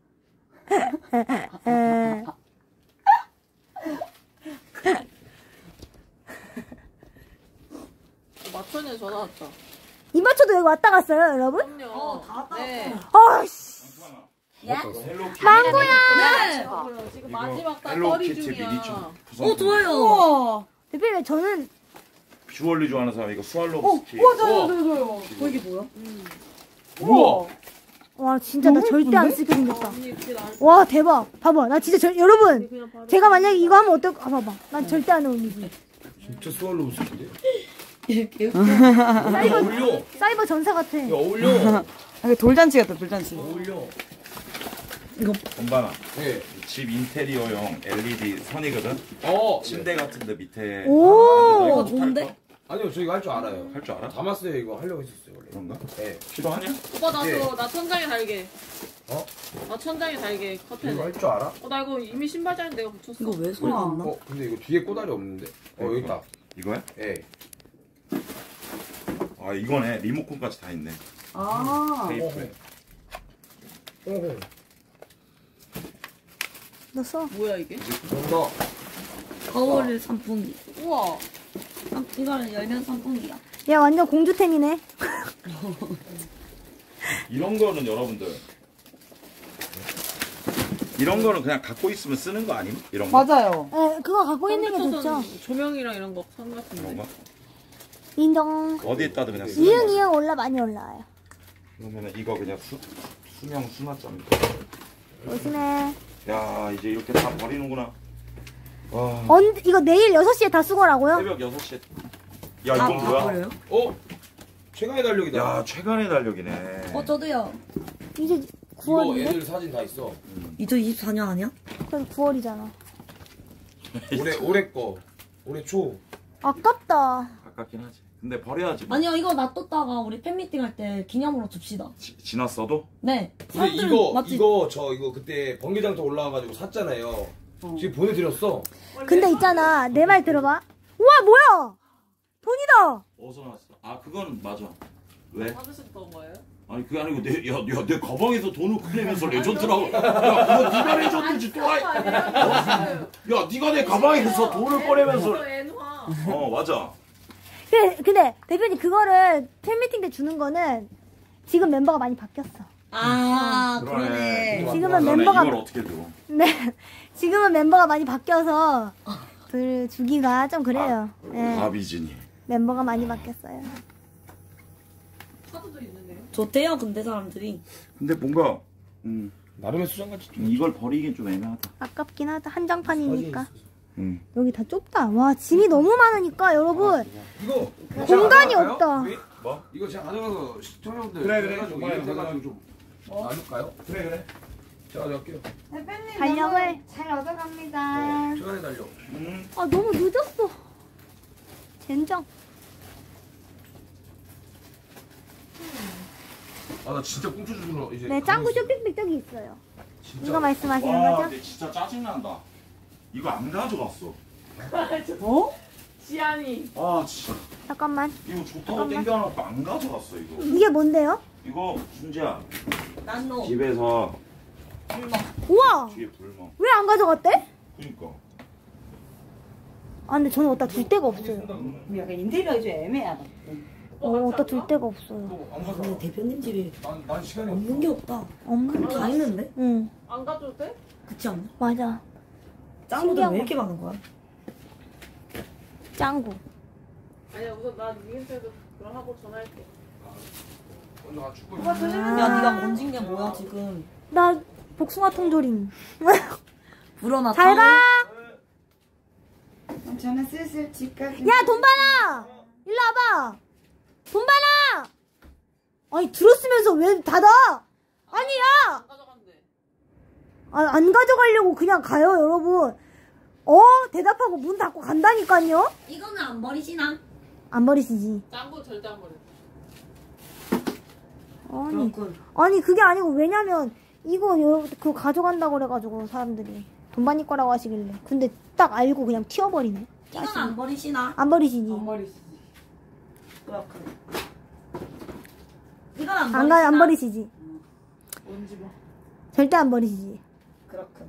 마천에 전화 왔다. 이마초도 여기 왔다 갔어요, 여러분? 그럼요. 다 왔다. 네. 아이씨. 망고야. 지금 마지막 딱 헬로 떨이 키티 중이야. 미니춤. 좋아요. 우와. 대표님 저는 주얼리 좋아하는 사람 이거 스왈로우스키. 저요. 이게 뭐야? 우와. 와 진짜 나 절대 안 쓰게 생겼다. 언니 길 안. 와 대박. 봐봐 나 진짜 여러분 그냥 바로. 제가 만약에 이거 하면 어떨까? 봐봐 난 절대 안 해 언니. 진짜 스왈로우 스킨데? 사이버 어울려. 사이버 전사 같아. 야, 어울려. 돌잔치 같다, 돌잔치. 어울려. 건반아. 네. 집 인테리어용 LED 선이거든. 침대 같은데 밑에. 오, 좋은데? 아니요, 저 이거 할 줄 알아요. 할 줄 알아? 담았어요, 이거 하려고 했었어요, 원래. 그런가? 네. 필요하냐? 오빠 나도 예. 나 천장에 달게. 어? 나 천장에 달게 커튼. 이거 할 줄 알아? 나 이거 이미 신발장에 내가 붙였어. 이거 왜 소리가 안 나? 근데 이거 뒤에 꼬다리 없는데? 여기 있다. 이거야? 예. 아 이거네. 리모컨까지 다 있네. 테이프에. 너 써. 뭐야 이게? 그런다. 거울 선풍기. 우와. 이거는 열면 선풍기야. 야 완전 공주템이네. 이런 거는 여러분들 이런 거는 그냥 갖고 있으면 쓰는 거 아님? 이런 거? 맞아요. 에 그거 갖고 있는 게 좋죠. 조명이랑 이런 거 선 같은데. 그런 거? 인정. 어디에 따도 그냥 쓰는 거. 이응 올라 많이 올라와요. 그러면은 이거 그냥 수명 수납장. 조심해. 야 이제 이렇게 다 버리는구나. 와. 이거 내일 6시에 다 수거라고요? 새벽 6시에. 야 이건 뭐야? 버려요? 최강의 달력이다. 야 최간의 달력이네. 저도요. 이제 이거 9월인데? 애들 사진 다 있어. 2024년 아니야? 그럼 9월이잖아. 올해 거. 올해 초. 아깝다. 아깝긴 하지. 근데 버려야지. 뭐. 아니요, 이거 놔뒀다가 우리 팬미팅 할 때 기념으로 줍시다. 지났어도? 네. 근데 사람들 맞지? 이거 그때 번개장터 올라와가지고 샀잖아요. 지금 보내드렸어. 근데 있잖아. 내 말 들어봐. 우와 뭐야? 돈이다. 어디서 나왔어? 아 그건 맞아. 왜? 받으셨던 거예요? 아니 그게 아니고 내 가방에서 돈을 꺼내면서 레전드라고. 야 그거 네가 레전드지 또 아이. 야 네가 내 가방에서 돈을 꺼내면서. 엔화. 맞아. 근데 대표님 그거를 팬미팅 때 주는 거는 지금 멤버가 많이 바뀌었어. 그러네. 지금은 너네 멤버가 이걸 어떻게 줘? 네. 지금은 멤버가 많이 바뀌어서 주기가 좀 그래요. 네. 아비진이. 멤버가 많이 바뀌었어요. 카드도 있는데요? 좋대요, 근데 사람들이. 근데 뭔가 나름의 수장같이 좀. 이걸 버리긴 좀 애매하다. 아깝긴 하다. 한정판이니까. 응. 여기 다 좁다. 와 짐이 너무 많으니까 여러분 이거 공간이 제가 가져갈까요? 없다. 우리? 뭐? 이거 제가 가져가서 시청자분들 그래. 해가지고 정말 해가지고 좀 나눌까요? 그래. 제가 가져갈게요. 대표님 달력을? 너무 잘 얻어갑니다. 최강의 달력. 아 너무 늦었어. 젠장. 나 진짜 꽁초 주러 이제. 네 짱구 쇼핑백 저기 있어요. 진짜. 이거 말씀하시는 와 거죠? 근데 진짜 짜증난다. 이거 안 가져갔어. 지안이. 아 진짜. 잠깐만. 이거 좋다고 땡겨놓고 안 가져갔어 이거. 이게 뭔데요? 이거 순지야. 난노. 집에서 우와. 뒤에 불멍. 왜 안 가져갔대? 그니까. 아 근데 저는 어디다 둘 데가 없어요. 약간 인테리어가 좀 애매하다. 어디다 둘 데가 없어요. 근데 대표님 집에 난 시간이 없는 게 없다. 없는 다 있는데? 응 안 가져도 돼? 그렇지 않나? 맞아. 짱구들 신기한 왜 이렇게 많은 거야? 짱구. 아니야 우선 나 니한테도 그럼 하고 전화할게. 먼저 가 축구. 야, 네가 건진 게 뭐야, 지금. 나 복숭아 통조림. 불어나. 잘 가. 저는 슬슬 집 가기. 야 돈바나. 일로 와봐. 돈바나. 아니 들었으면서 왜 닫아? 아니야. 안 가져간대. 안 가져가려고 그냥 가요 여러분. 대답하고 문 닫고 간다니까요. 이거는 안 버리시나? 안 버리시지. 짱구 절대 안 버려. 아니 그게 아니고 왜냐면 이거 여러분 그거 가져간다고 그래가지고 사람들이 돈바니 거라고 하시길래 근데 딱 알고 그냥 튀어버리네. 이건 안 버리시나? 안 버리시지. 머리시지. 그렇군. 이건 안 버리시나? 안 버리시지. 뭔지 뭐. 절대 안 버리시지. 그렇군.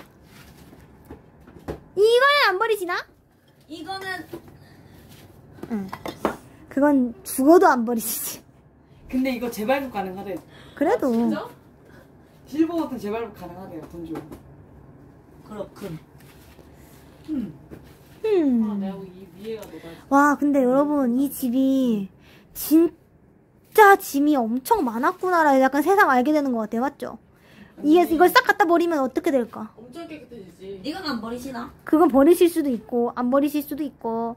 이거는 안 버리시나? 이거는 응. 그건 죽어도 안 버리시지. 근데 이거 재발급 가능하대. 그래도 진짜? 실버 버튼 재발급 가능하대요. 돈 주고. 그렇군. 내가 이 위에가 너가. 와, 근데 여러분, 이 집이 진짜 짐이 엄청 많았구나라 약간 세상 알게 되는 것 같아요. 맞죠? 이걸 싹 갖다 버리면 어떻게 될까? 엄청 깨끗해지지. 이건 안 버리시나? 그건 버리실 수도 있고, 안 버리실 수도 있고.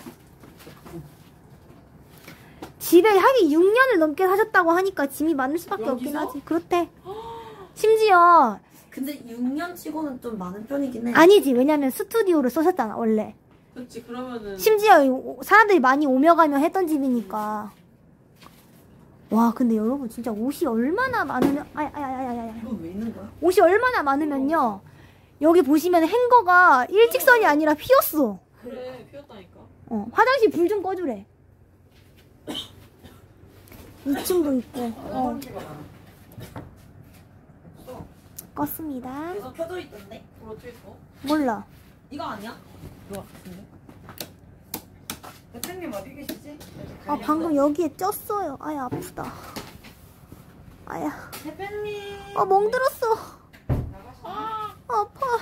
집에 하긴 6년을 넘게 사셨다고 하니까 짐이 많을 수밖에 없긴 하지. 그렇대. 심지어, 근데 6년 치고는 좀 많은 편이긴 해. 아니지. 왜냐면 스튜디오를 쓰셨잖아, 원래. 그렇지. 그러면은. 심지어 사람들이 많이 오며 가며 했던 집이니까. 와, 근데 여러분 진짜 옷이 얼마나 많으면 이건 왜 있는 거야? 옷이 얼마나 많으면요. 여기 보시면 행거가 일직선이 아니라 휘었어. 그래 피웠다니까. 화장실 불 좀 꺼주래. 2층도 있고. 껐습니다. 계속 켜져 있던데? 그걸 어떻게 써? 몰라. 이거 아니야? 그거 같은데. 대표님 어디 계시지? 아, 방금 여기에 쪘어요. 아야, 아프다. 아야. 대표님. 멍들었어. 아파.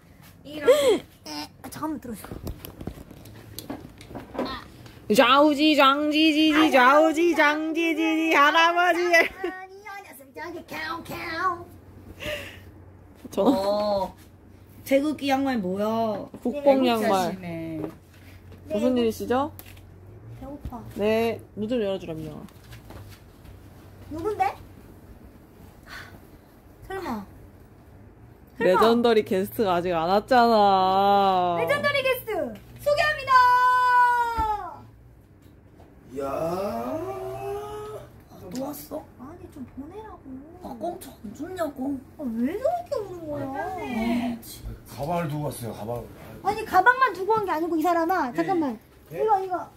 잠깐만 들어줘. 좌우지 장지지지 좌우지 장지지지 할아버지. 전화. 태극기 양말 뭐야? 국뽕 양말. 네. 무슨 일이시죠? 배고파. 네, 문 좀 열어주렴요. 누군데? 설마. 레전더리 게스트가 아직 안 왔잖아. 레전더리 게스트 소개합니다. 이야. 또 왔어? 아니 좀 보내라고. 공짜 안 줬냐고. 왜 저렇게 오는 거야? 가방을 두고 왔어요. 가방. 아니 가방만 두고 온 게 아니고 이 사람아. 잠깐만. 예? 이거. 뭐야.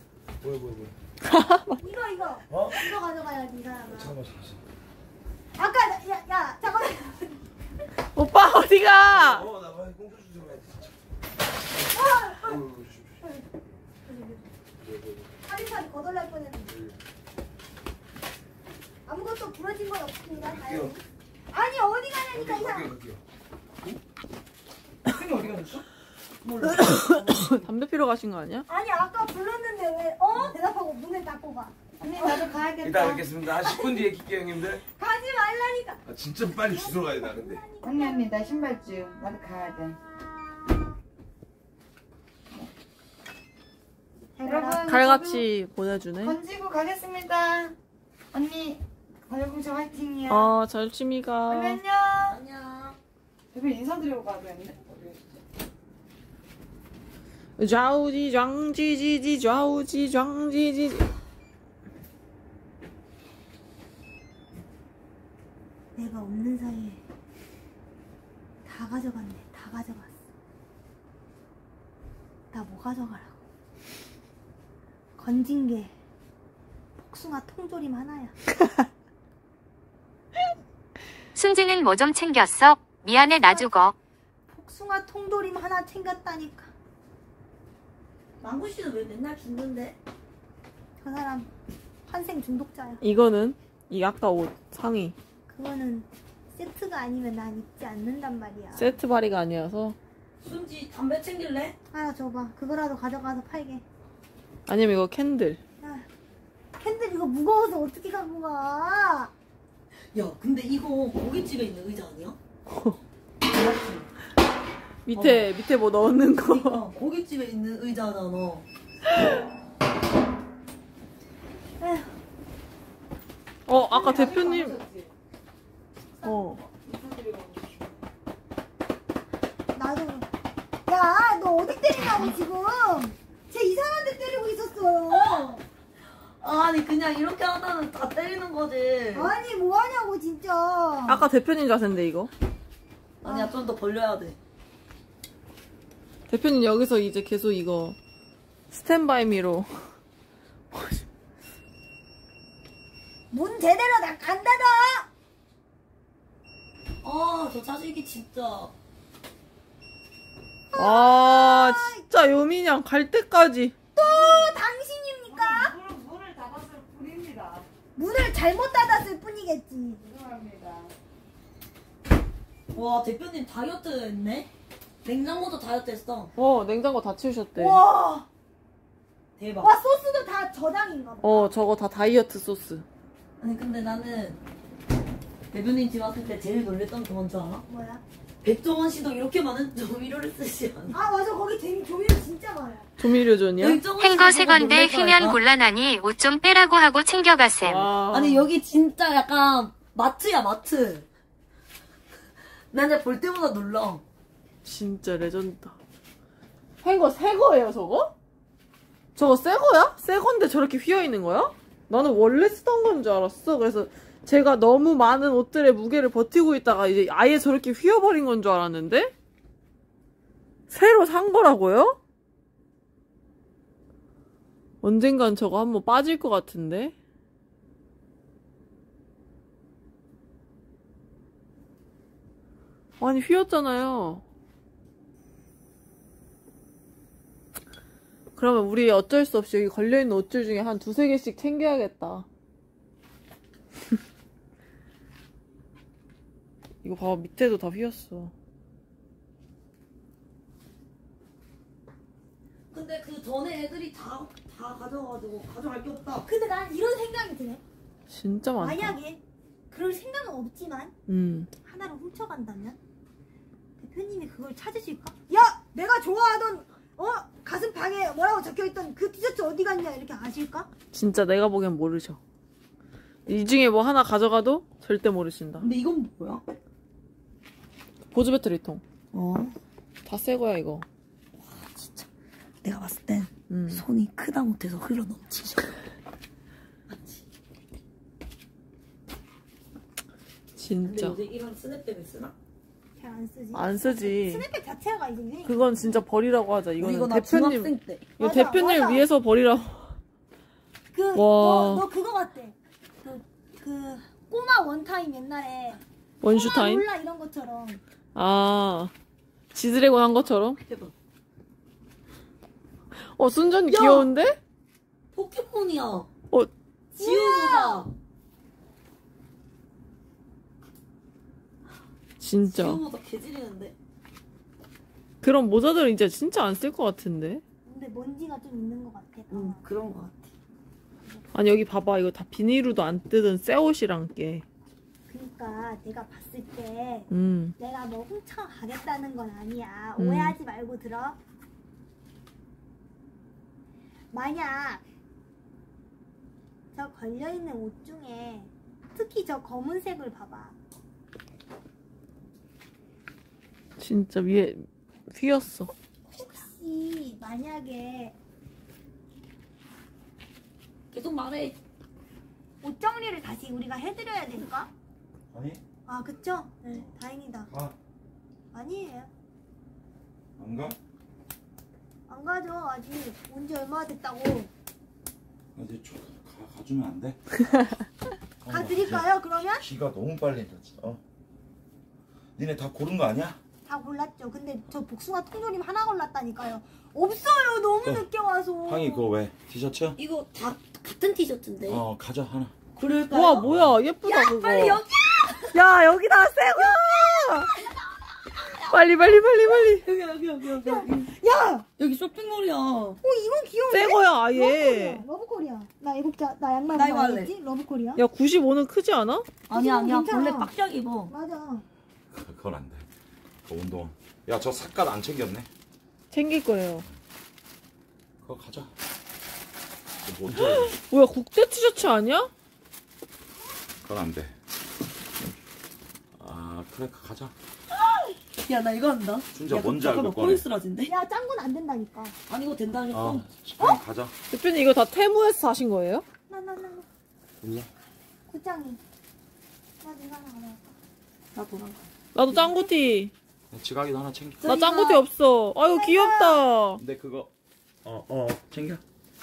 이거. 어? 이거 가져가야지 이 사람아. 잠깐만. 아까 야 잠깐만. 오빠 어디가? 나 빨리 꽁초 주세요. 파리파리 거덜날 뻔했는데. 아무것도 부러진 건 없습니다. 다행히. 아니 어디 가냐니까 이 사람. 대표님 어디 가셨어? 담배 피러 가신 거 아니야? 아니 아까 불렀는데 왜 대답하고 문을 닫고 가. 언니 나도 가야겠다. 이따 뵙겠습니다. 한 10분 뒤에 킬게요, 형님들. 가지 말라니까. 아, 진짜 빨리 주소로 가야 돼, 나 근데. 언니 나 신발주. 나도 가야 돼. 여러분 칼같이 보내주네. 건지고 가겠습니다. 언니 가려공차 화이팅이야. 절치미가. 언니 안녕. 안녕. 대표님 인사드리고 가야 되는데. 좌우지 장지지지 좌우지 장지지지. 내가 없는 사이에 다 가져갔네. 다 가져갔어. 나 뭐 가져가라고. 건진 게 복숭아 통조림 하나야. 순지는 뭐 좀 챙겼어? 미안해 나 죽어. 복숭아 통조림 하나 챙겼다니까. 망구 씨는 왜 맨날 죽는데? 저 사람 환생 중독자야. 이거는 이 아까 옷 상의 그거는 세트가 아니면 난 입지 않는단 말이야. 세트 바리가 아니어서. 순지 담배 챙길래? 하나 줘봐. 그거라도 가져가서 팔게. 아니면 이거 캔들. 야, 캔들 이거 무거워서 어떻게 갖고 가? 야, 근데 이거 고깃집에 있는 의자 아니야? 밑에 뭐 넣는 거. 그러니까 고깃집에 있는 의자잖아. 아까 대표님. 나도. 야, 너 어디 때리냐고 지금? 쟤 이상한 데 때리고 있었어요. 아니 그냥 이렇게 하다는 다 때리는 거지. 아니 뭐 하냐고 진짜. 아까 대표님 자세인데 이거. 아니야 좀 더 벌려야 돼. 대표님 여기서 이제 계속 이거 스탠바이미로. 문 제대로 안 닫아. 저 자식이 진짜. 와 진짜 요민양 갈 때까지. 또 당신입니까? 문을 닫았을 뿐입니다. 문을 잘못 닫았을 뿐이겠지. 죄송합니다. 와 대표님 다이어트 했네? 냉장고도 다이어트 했어. 냉장고 다 치우셨대. 와, 대박. 와 소스도 다 저당인가 봐. 저거 다 다이어트 소스. 아니 근데 나는 대표님 집 왔을 때 제일 놀랬던 게 뭔지 알아? 뭐야? 백종원 씨도 이렇게 많은 조미료를 쓰지 않아. 아 맞아, 거기 조미료 진짜 많아. 조미료전이야? 행거 세건데 휘면 곤란하니 옷 좀 빼라고 하고 챙겨가셈. 와. 아니 여기 진짜 약간 마트야 마트. 나 이제 볼 때마다 놀라. 진짜 레전드다. 행거 새 거예요, 저거? 저거 새 거야? 새 건데 저렇게 휘어 있는 거야? 나는 원래 쓰던 건 줄 알았어. 그래서 제가 너무 많은 옷들의 무게를 버티고 있다가 이제 아예 저렇게 휘어버린 건 줄 알았는데? 새로 산 거라고요? 언젠간 저거 한번 빠질 것 같은데? 아니, 휘었잖아요. 그러면 우리 어쩔 수 없이 여기 걸려있는 옷들 중에 한 2-3개씩 챙겨야겠다. 이거 봐봐, 밑에도 다 휘었어. 근데 그 전에 애들이 다 가져가지고 가져갈 게 없다. 근데 난 이런 생각이 드네. 진짜 많다. 만약에 그럴 생각은 없지만 하나를 훔쳐간다면 대표님이 그걸 찾으실까? 야, 내가 좋아하던 가슴 방에 뭐라고 적혀있던 그 티셔츠 어디 갔냐 이렇게 아실까? 진짜 내가 보기엔 모르셔. 이 중에 뭐 하나 가져가도 절대 모르신다. 근데 이건 뭐야? 보조 배터리통. 어. 다 새 거야, 이거. 진짜 내가 봤을 땐 음. 손이 크다 못해서 흘러 넘치죠. 맞지? 진짜. 근데 요새 이런 스냅백을 쓰나? 잘 안 쓰지. 안 쓰지. 스냅백 자체가 이제 유행. 그건 진짜 버리라고 하자. 이거는 이거 나 대표님. 중학생 때. 이거 맞아, 대표님 맞아. 위해서 버리라고. 너 그거 같대. 그 꼬마 원타임 옛날에 원슈타임? 콜라 이런 것처럼. 아, 지드래곤 한 것처럼? 대박. 순전히 귀여운데? 포켓몬이야. 어, 지우보다. 진짜. 지우보다 개지리는데. 그런 모자들은 이제 진짜 안 쓸 것 같은데? 근데 먼지가 좀 있는 것 같아. 그런 거 같아. 아니, 여기 봐봐. 이거 다 비닐로도 안 뜯은 새 옷이랑 게. 그러니까 내가 봤을 때 음. 내가 뭐 훔쳐가겠다는 건 아니야. 오해하지 말고 들어. 만약 저 걸려있는 옷 중에 특히 저 검은색을 봐봐. 진짜 위에 휘었어. 혹시 만약에 계속 말해. 옷 정리를 다시 우리가 해드려야 될까? 아니, 아 그쵸? 네, 다행이다. 가. 아니에요. 안 가? 안 가죠. 아직 온지 얼마나 됐다고. 어디 가주면 안 돼? 가드릴까요 그러면? 기가 너무 빨리 났어. 니네 다 고른 거 아니야? 다 골랐죠. 근데 저 복숭아 통조림 하나 골랐다니까요. 없어요. 너무 늦게 와서. 황이 그거 왜? 티셔츠? 이거 다 같은 티셔츠인데. 가져 하나. 그럴까요? 와, 뭐야. 예쁘다, 그거. 빨리 여기. 야, 여기다 새 거! 빨리. 여기. 야! 여기 쇼핑몰이야. 이건 귀여운데? 새 거야, 아예. 러브콜이야. 나 애국자, 나 양말 나 이거 할래. 뭐지? 러브콜이야? 야, 95는 크지 않아? 아니야. 괜찮아. 원래 빡짝 입어. 맞아. 그건 안 돼. 그 운동화. 야, 저 삿갓 안 챙겼네. 챙길 거예요. 그거 가자. 그거 뭔지 알아? 뭐야, 국제 티셔츠 아니야? 그건 안 돼. 그래, 가자. 야, 나 이거 한다. 진짜 뭔지 알고 꺼내. 포인스라진데? 야, 짠 건 안 된다니까. 아니, 이거 된다니까. 그냥 가자. 대표님, 이거 다 테무에서 사신 거예요? 나. 몰라. 굿장이. 나도 이거 하나 가져갈까? 나 도망가. 나도 짱구티. 지각이도 하나 챙겨. 나 짱구티 없어. 아유, 귀엽다. 근데 그거 챙겨.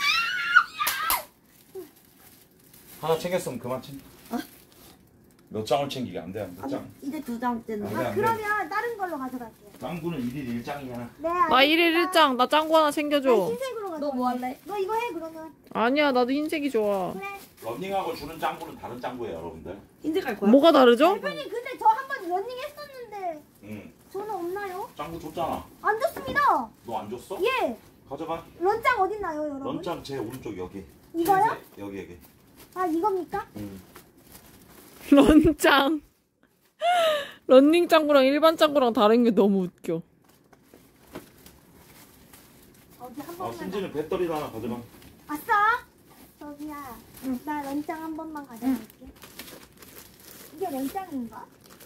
하나 챙겼으면 그만 챙겨. 몇 장을 챙기게 안 돼, 몇 장. 이제 2장 째는 안 돼, 거야? 안 돼. 그러면 다른 걸로 가져갈게요. 짱구는 1일 1장이야. 네, 나 1일 1장. 나 짱구 하나 챙겨줘. 흰색으로 너 뭐 할래? 너 이거 해 그러면. 아니야, 나도 흰색이 좋아. 그래. 런닝하고 주는 짱구는 다른 짱구예요, 여러분들. 흰색 할 거야? 뭐가 다르죠? 대표님 근데 저 한 번 러닝 했었는데 응. 저는 없나요? 짱구 줬잖아. 안 좋습니다. 너 안 줬어? 예. 가져가. 런짱 어딨나요 여러분? 런짱 제 오른쪽 여기. 이거요? 여기. 아 이겁니까? 응. 런짱. 런닝 짱구랑 일반 짱구랑 다른 게 너무 웃겨. 어디 한 아, 번만. 순지는 배터리 하나 가져가. 아싸. 저기야. 나 런짱 한 번만 가져갈게. 이게 런짱인가?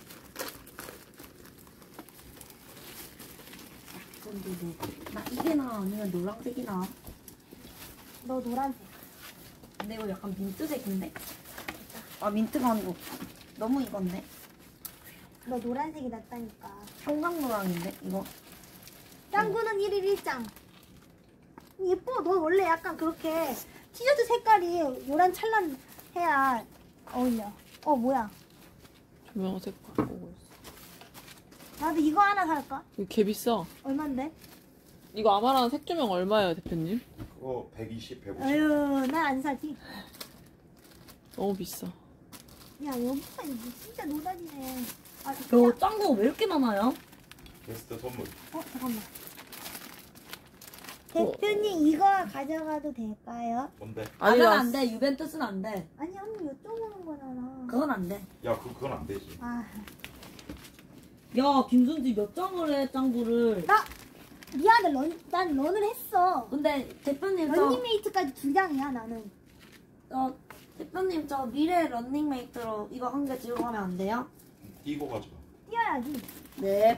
나 이게 나 아니면 노란색이 나. 너 노란색. 근데 이거 약간 민트색인데? 아 민트가 아니고 너무 익었네. 너 노란색이 낫다니까. 형광노랑인데 이거? 짱구는 1일 1짱. 예뻐. 너 원래 약간 그렇게 티셔츠 색깔이 노란 찰란 해야 어울려. 뭐야. 조명색 바꾸고 있어. 나도 이거 하나 살까? 이거 개 비싸. 얼만데? 이거 아마랑 색조명 얼마예요, 대표님? 그거 120, 150. 아유, 난 안 사지. 너무 비싸. 야, 여기가 이거 진짜 노다지네. 아, 저 짱구 왜 이렇게 많아요? 게스트 선물. 잠깐만. 대표님, 이거 가져가도 될까요? 뭔데? 아니, 아는 나 안 돼. 유벤투스는 안 돼. 아니, 언니 여쭤보는 거잖아. 그건 안 돼. 야, 그건 안 되지. 아, 야 김순지 몇 장을 해 짱구를. 미안해, 난 런을 했어. 근데 대표님 저 런닝메이트까지 2장이야, 나는. 대표님 저 미래 런닝메이트로 이거 한 개 들고 가면 안 돼요? 이거 가져가. 뛰어야지. 네.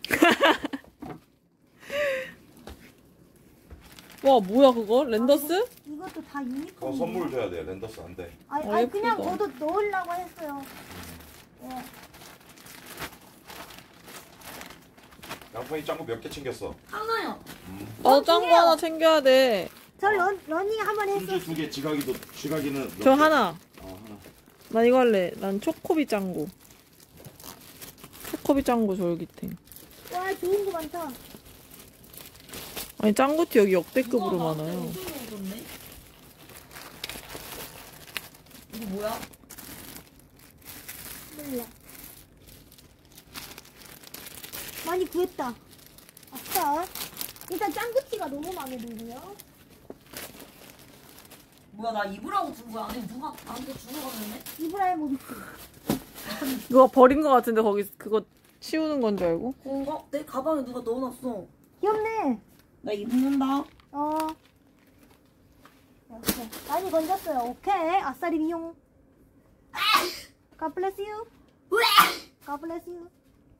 와, 뭐야, 그거? 랜더스? 이것도 다 그거 유니콘. 선물 줘야 돼. 랜더스 안 돼. 아니, 그냥 예쁘다. 저도 넣으려고 했어요. 예. 양파이 짱구 몇 개 챙겼어? 하나요. 나도 짱구 그래요. 하나 챙겨야 돼. 저 러닝 한 번 순지 했어. 2개, 지각이는 몇 저 개? 하나. 하나. 난 이거 할래. 난 초코비 짱구. 초코비 짱구 졸기탱. 와, 좋은 거 많다. 아니, 짱구티 여기 역대급으로 우와, 많아요. 나한테 엄청 먹었네. 이거 뭐야? 몰라. 많이 구했다. 아싸. 일단 짱구티가 너무 마음에 들고요. 뭐야 나 입으라고 준 거야? 아니 누가 나한테 주고 갔는데? 이브라이모비치. 그거 버린 거 같은데 거기 그거 치우는 건 줄 알고? 그런가? 내 가방에 누가 넣어놨어. 귀엽네. 나 입는다. 이렇게 많이 건졌어요. 오케이. 아싸리 미용. God bless you. God bless you.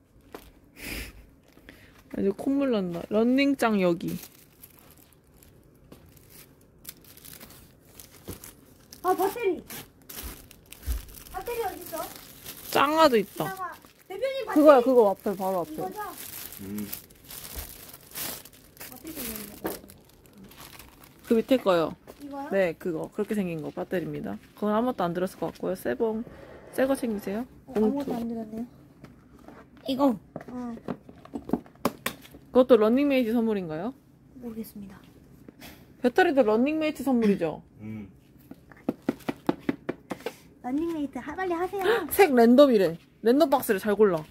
이제 콧물 난다. 런닝짱 여기. 배터리. 배터리 어딨어? 짱아도 있다. 이따가 대표님 배터리. 그거야, 그거 앞에, 바로 앞에. 이거죠? 음. 어떻게 생겼냐? 그 밑에 거요. 이거요? 네, 그거. 그렇게 생긴 거, 배터리입니다. 그건 아무것도 안 들었을 것 같고요. 새거 챙기세요. 아무것도 봉투. 안 들었네요. 이거 그것도 런닝메이트 선물인가요? 모르겠습니다. 배터리도 런닝메이트 선물이죠? 런닝메이트 빨리 하세요. 색 랜덤이래. 랜덤 박스를 잘 골라.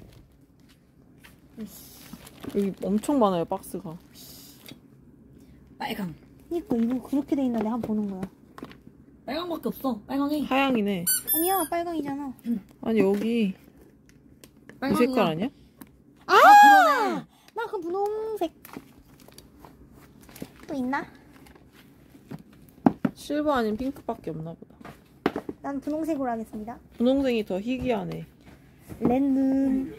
여기 엄청 많아요, 박스가. 빨강. 이거 그렇게 돼 있는데 한번 보는 거야. 빨강밖에 없어. 빨강이. 하양이네. 아니야, 빨강이잖아. 아니, 여기 이 빨강이야. 색깔 아니야? 아! 나 그 분홍색. 또 있나? 실버 아닌 핑크밖에 없나 보다. 난 분홍색으로 하겠습니다. 분홍색이 더 희귀하네. 랜눈.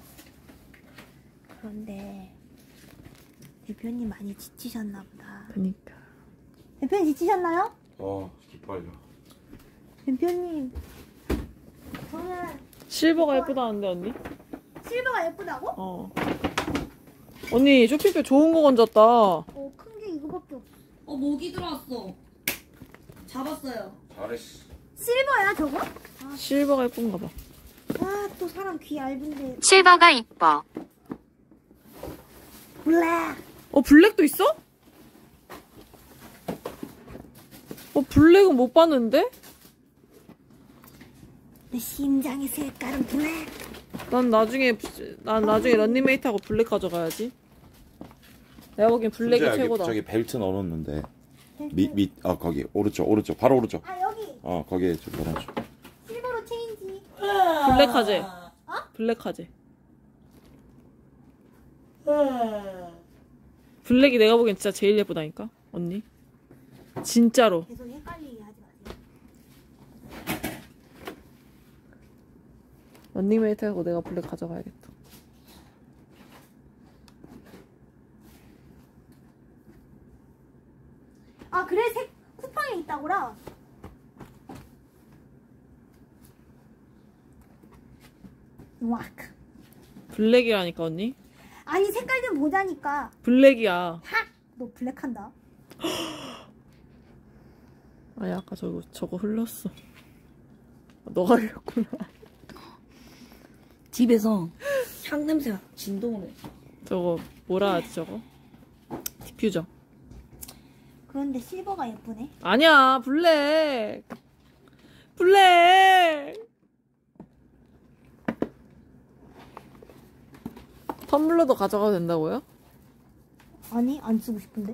그런데 대표님 많이 지치셨나 보다. 그니까. 대표님 지치셨나요? 기빨려. 대표님 저는 실버가 예쁘다는데, 언니? 실버가 예쁘다고? 어. 언니, 쇼핑백 좋은 거 건졌다. 큰 게 이거밖에 없어. 모기 들어왔어. 잡았어요. 잘했어. 실버야 저거? 실버가 예쁜가 봐. 또 사람 귀 얇은데. 실버가 이뻐. 블랙. 블랙도 있어? 블랙은 못 봤는데? 내 심장의 색깔은 블랙. 난 나중에 런닝메이트하고 블랙 가져가야지. 내가 보기엔 블랙이 순자야, 최고다. 저기 벨트 넣어놓는데 거기 오른쪽 바로 오른쪽. 아 여기 거기에 좀 넣어줘. 실버로 체인지. 블랙 하재. 블랙 하재. 블랙이 내가 보기엔 진짜 제일 예쁘다니까 언니. 진짜로. 계속 헷갈리게 하지 마세요. 런닝메이트하고 내가 블랙 가져가야겠다. 아 그래 색 쿠팡에 있다고라. 왁. 블랙이라니까 언니. 아니 색깔 좀 보자니까. 블랙이야. 하! 너 블랙한다. 아니 아까 저거 흘렀어. 너가 흘렸구나. 집에서 향 냄새가 진동을 해. 저거 뭐라 하지 저거? 디퓨저. 그런데 실버가 예쁘네. 아니야 블랙. 블랙. 텀블러도 가져가도 된다고요? 아니 안 쓰고 싶은데.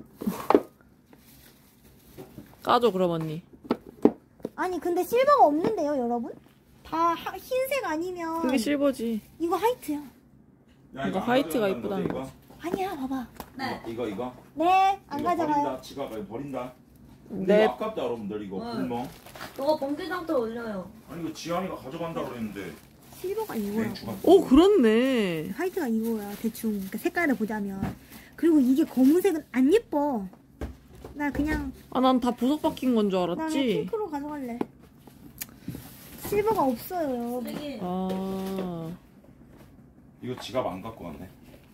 까줘 그럼 언니. 아니 근데 실버가 없는데요 여러분? 다 흰색 아니면 그게 실버지. 이거 화이트야. 이거 화이트가 이쁘다는 거. 아니야 봐봐. 이거. 네 안 이거 가져가요. 버린다. 지갑 버린다. 네. 이거 아깝다 여러분들 이거 불멍. 너가 번개장터 올려요. 아니 이거 지한이가 가져간다 그랬는데. 실버가 이거라고. 오 그렇네. 화이트가 이거야 대충. 그러니까 색깔을 보자면. 그리고 이게 검은색은 안 예뻐. 나 그냥 아 난 다 보석 박힌 건 줄 나 그냥 알았지. 핑크로 가져갈래. 실버가 없어요. 아 이거 지갑 안 갖고 왔네.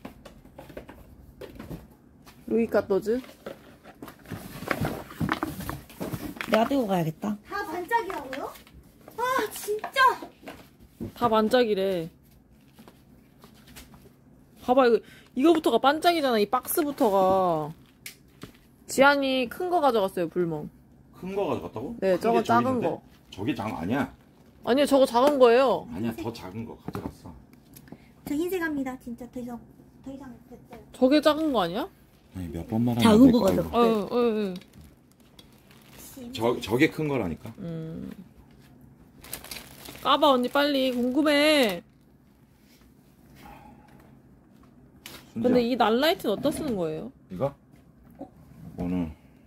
루이 까또즈. 내가 들고 가야겠다. 다 반짝이라고요? 아 진짜. 다 반짝이래. 봐봐 이거부터가 반짝이잖아. 이 박스부터가. 지안이 큰 거 가져갔어요 불멍. 큰 거 가져갔다고? 네, 저거 저기 작은 있는데? 거. 저게 아니야. 아니요 저거 작은 거예요. 아니야 더 작은 거 가져갔어. 저 흰색 합니다. 진짜 더 이상 됐어요. 저게 작은 거 아니야? 아니 몇 번 말하면 작은 거 가져. 저게 큰 거라니까. 까봐 언니 빨리 궁금해. 근데 이 날라이트는 어디다 쓰는 거예요? 이거? 오늘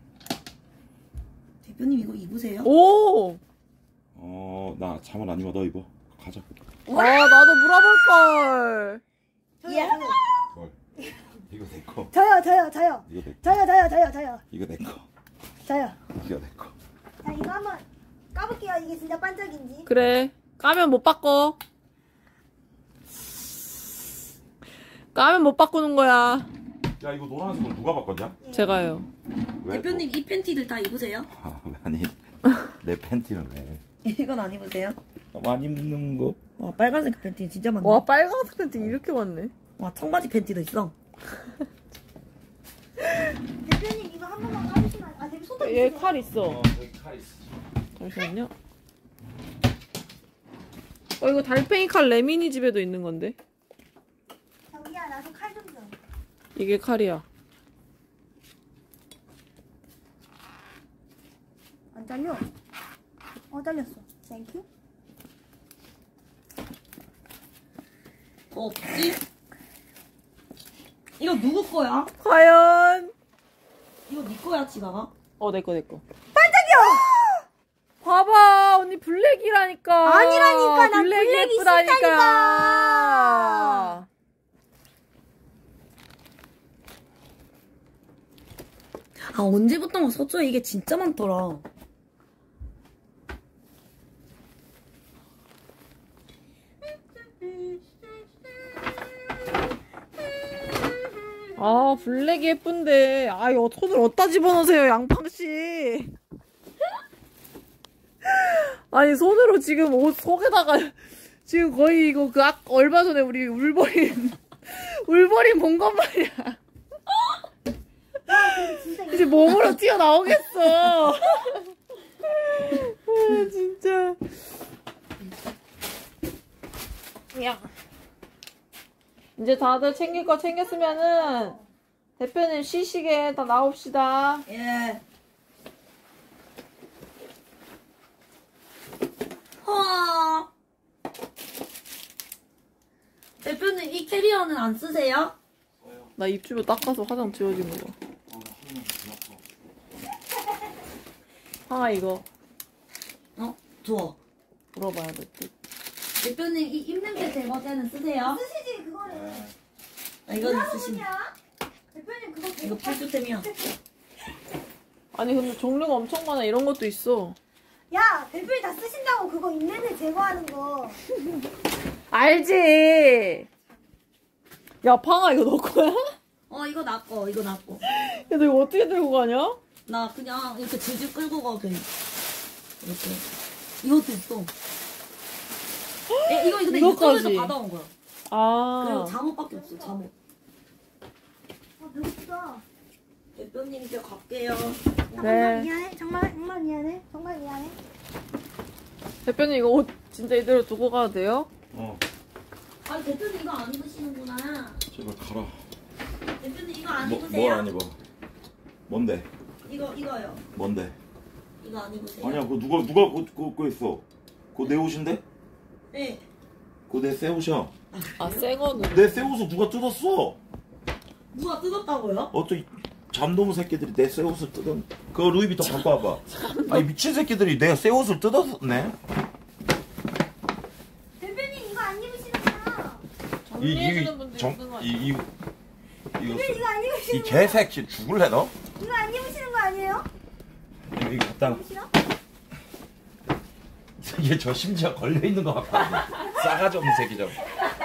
대표님 이거 입으세요? 오! 나 잠을 안 입어. 너 입어. 가자. 나도 물어볼걸. 뭘? 이거 내 거. 저요. 이거 내 거. 저요. 이거 내 거. 저요. 이거 내 거. 자 이거 한번 까볼게요. 이게 진짜 반짝인지. 그래. 까면 못 바꿔. 까면 못 바꾸는 거야. 야 이거 노란색은 누가 바꿨냐? 제가요. 왜? 대표님 이 팬티들 다 입으세요? 아니 내 팬티는 왜? 이건 안 입으세요? 많이 입는 거. 와 빨간색 팬티 진짜 많네. 와 빨간색 팬티 이렇게 많네. 와 청바지 팬티도 있어. 대표님 이거 한 번만 까주시면 대표 손톱 얘 있으세요? 칼 있어. 여기 칼 있어. 잠시만요. 이거 달팽이 칼 레미니 집에도 있는 건데. 정기야 나도 칼 좀 줘. 이게 칼이야. 안 잘려. 잘렸어. 땡큐. 없지? 이거 누구 거야? 과연? 이거 네 거야 지나가? 내 거. 반짝이야! 봐봐, 언니 블랙이라니까. 아니라니까, 난 블랙이 블랙이 예쁘다니까. 싫다니까. 아 언제부턴가 서초에 이게 진짜 많더라. 블랙이 예쁜데. 손을 어디다 집어넣으세요, 양팡씨. 아니, 손으로 지금 옷 속에다가, 지금 거의 이거 얼마 전에 우리 울버린 본 것 말이야. 이제 몸으로 튀어나오겠어. 진짜. 야. 이제 다들 챙길 거 챙겼으면은 대표님 쉬시게 다 나옵시다. 예. 와. 대표님 이 캐리어는 안 쓰세요? 나 입주변 닦아서 화장 지워진 거 봐. 황아 이거 좋아. 물어봐야 돼. 대표님 이 입냄새 제거제는 쓰세요? 쓰시지 그거를. 아, 이건 쓰신. 대표님 그거 이거 필수템이야. 아니 근데 종류가 엄청 많아. 이런 것도 있어. 야 대표님 다 쓰신다고 그거 입냄새 제거하는 거. 알지. 야 팡아 이거 너 거야? 이거 나 거, 이거 나 거. 야 너 이거 어떻게 들고 가냐? 나 그냥 이렇게 질질 끌고 가게. 이렇게. 이것도 있어. 이거 근데 이거까지. 유튜브에서 받아온 거야. 아. 그리고 잠옷밖에 없어, 잠옷. 아 배고프다. 대표님 이제 갈게요. 네. 미안해. 정말 미안해. 정말 미안해. 대표님 이거 옷 진짜 이대로 두고 가도 돼요? 아니 대표님 이거 안 입으시는구나. 제발 가라. 대표님 이거 안 뭐, 입으세요? 뭘 안 입어? 뭔데? 이거요. 뭔데? 이거 안 입으세요? 아니야, 그거 누가 그거 했어? 그거 내 옷인데? 네. 그거 내 새 옷이야. 아 새 거는. 내 새 옷을 누가 뜯었어? 누가 뜯었다고요? 어떤 잠도무 새끼들이 내 새 옷을 뜯었. 그거 루이비통 갖고 와봐. 아니 미친 새끼들이 내 새 옷을 뜯었네. 대표님 이거 안 입으시는구나. 정리해주는 분들 있는 거 아니야? 이거 대표님 이거 안 이 입으시는 거. 개새끼 죽을래 너? 이거 안 입으시는 거 아니에요? 이거 갖다. 싫어? 얘 저 심지어 걸려 있는 거 같거든. 싸가지 없는 새끼 저.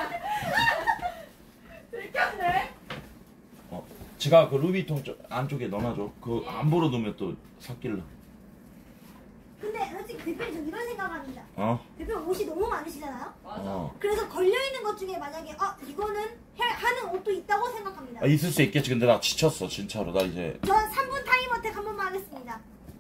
들켰네. 지가 그 루비통 안쪽에 넣어놔줘. 그 안보러 놓으면 또 섞일러. 근데 솔직히 대표님 저 이런 생각합니다. 어? 대표님 옷이 너무 많으시잖아요. 어. 그래서 걸려있는 것 중에 만약에 이거는 하는 옷도 있다고 생각합니다. 아, 있을 수 있겠지. 근데 나 지쳤어 진짜로. 나 이제. 전 3분 타임 어택 한 번만 하겠습니다.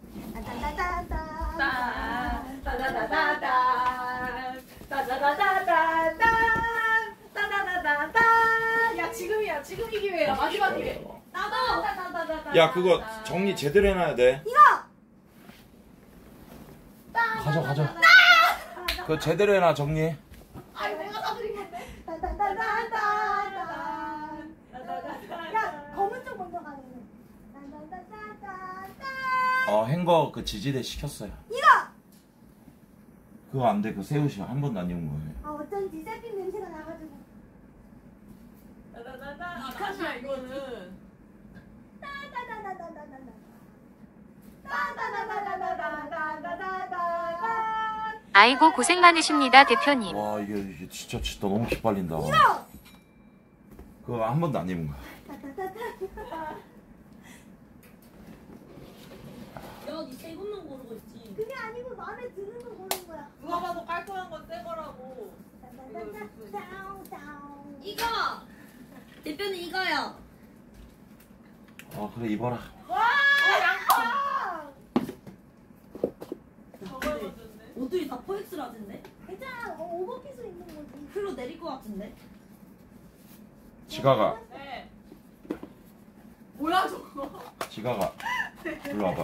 야 지금이야. 지금이 기회야. 마지막 기회. 나도. 야 그거 정리 제대로 해놔야 돼. 이거. 가져. 그거 제대로 해놔 정리. 아니 내가 사드린 건데. 야 검은 쪽 먼저 가네. 행거 그 지지대 시켰어요. 이거. 그거 안 돼. 그 새 옷이 한 번도 안 입은 거예요. 어쩐지 셀핀 냄새가 나가지고. 사실 이거는 아이고 고생 많으십니다 대표님. 와 이게 진짜 너무 기빨린다. 그거 한 번도 안 입은 거야. 야, 니 새 입는 고르고 있지. 그게 아니고 마음에 드는 거 고른 거야. 누가 봐도 깔끔한 건 새 거라고. 이거! 대표님 이거요. 그래 입어라. 옷들이 다 포엑스라던데? 괜찮아. 오버핏으로 입는 거지. 풀로 내릴 것 같은데? 지가가. 네. 뭐야 저거? 지가가. 일로 와봐.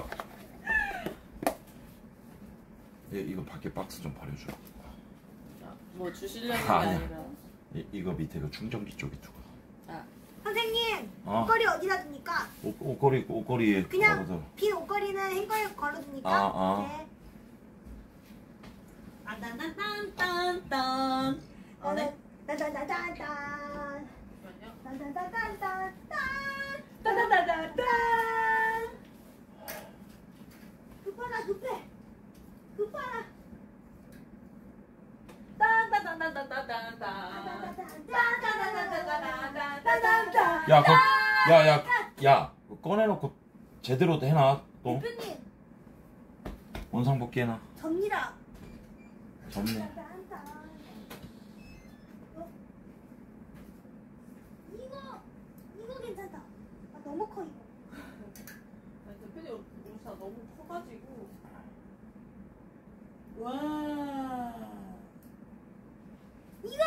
이거 밖에 박스 좀 버려줘. 뭐 주시려는 게 아니야. 아니라. 이거 밑에 그 충전기 쪽에 두고. 선생님, 어. 옷걸이 어디다 둡니까? 옷걸이에 그냥 걸어둬. 빈 옷걸이는 행거에 걸어둡니까? 아. 네. 딴딴딴딴딴. 네? 따다다다단. 따다다다단. 따다다다다. 급하다 급해. 급하다. 야, 그거 꺼내놓고 제대로 해놔. 또 대표님, 원상복귀 해놔. 접니다. 접네. 이거 괜찮다. 너무 커 이거. 대표님 옷이 다 너무 커가지고. 와. 이거!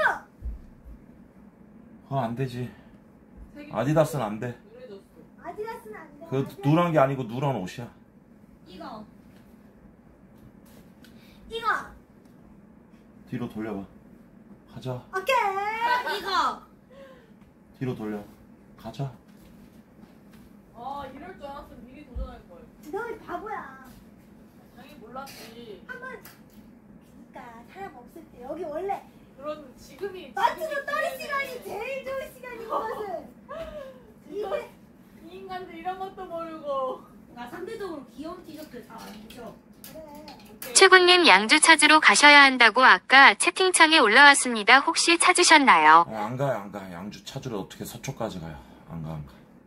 안 되지. 아디다스는 안 돼. 아디다스는 안 돼. 그 누런 게 아니고 누런 옷이야. 이거. 뒤로 돌려봐. 가자. 오케이. 이거. 뒤로 돌려. 가자. 이럴 줄 알았으면 미리 도전할 거예요. 너 바보야. 당연히 몰랐지. 한번 그러니까 사람 없을 때 여기 원래 그런 지금이 마트로 떠는 시간이 제일 좋은 시간인 것은 이게 이 인간들 이런 것도 모르고. 나 상대적으로 귀여운 티셔츠 잘 안 입죠. 그래. 최군님 양주 찾으러 가셔야 한다고 아까 채팅창에 올라왔습니다. 혹시 찾으셨나요? 안 가요, 안 가. 양주 찾으러 어떻게 서초까지 가요. 안 가.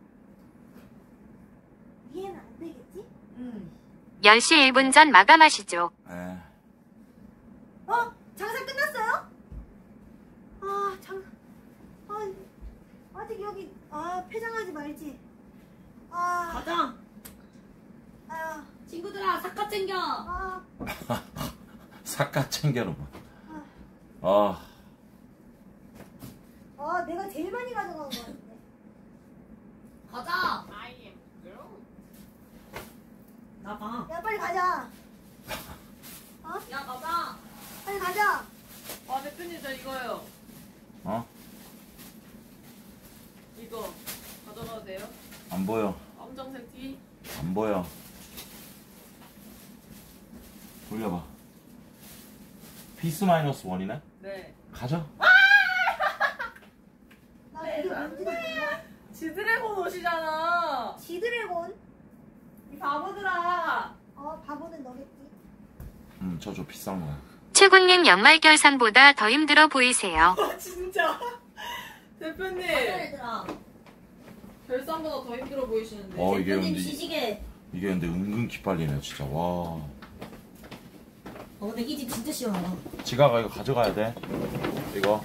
위에는 안 되겠지? 10시 1분 전 마감하시죠. 예. 장사 끝났어요? 아직 여기 폐장하지 말지. 가자. 친구들아, 사과 챙겨. 삿갓 챙겨라. 내가 제일 많이 가져간 거 같은데. 가자. I am girl. 나가. 야 빨리 가자. 야, 가자. 빨리 가자. 대표님 저 이거요. 이거 가져가도 돼요? 안 보여. 검정색 티. 안 보여. 돌려봐. 피스 마이너스 원이네? 네. 가자. 나 이게 뭔지도 몰라. 지드래곤 옷이잖아. 지드래곤? 이 바보들아. 바보는 너겠지. 저 비싼 거야. 최군님 연말 결산보다 더 힘들어 보이세요. 진짜. 대표님. 얘들아. 결산보다 더 힘들어 보이시는데. 이게 대표님 근데 시식에. 이게 근데 은근 기빨리네 진짜. 와. 근데 이 집 진짜 시원하다. 지가가 이거 가져가야 돼. 이거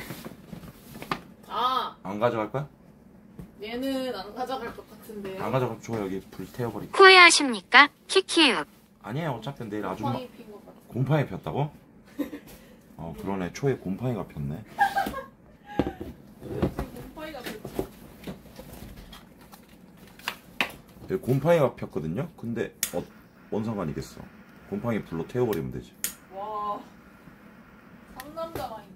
안 가져갈 거야? 얘는 안 가져갈 것 같은데. 안 가져가면 줘. 여기 불 태워버릴게. 후회하십니까? 키키읍. 아니에요. 어차피 내일 아줌마 곰팡이 핀것 같아. 곰팡이 폈다고? 그러네. 초에 곰팡이가 폈네. 곰팡이가 폈지. 여기 곰팡이가 폈거든요. 근데 뭔 상관이겠어. 곰팡이 불로 태워버리면 되지. 와. 상남자 마인드.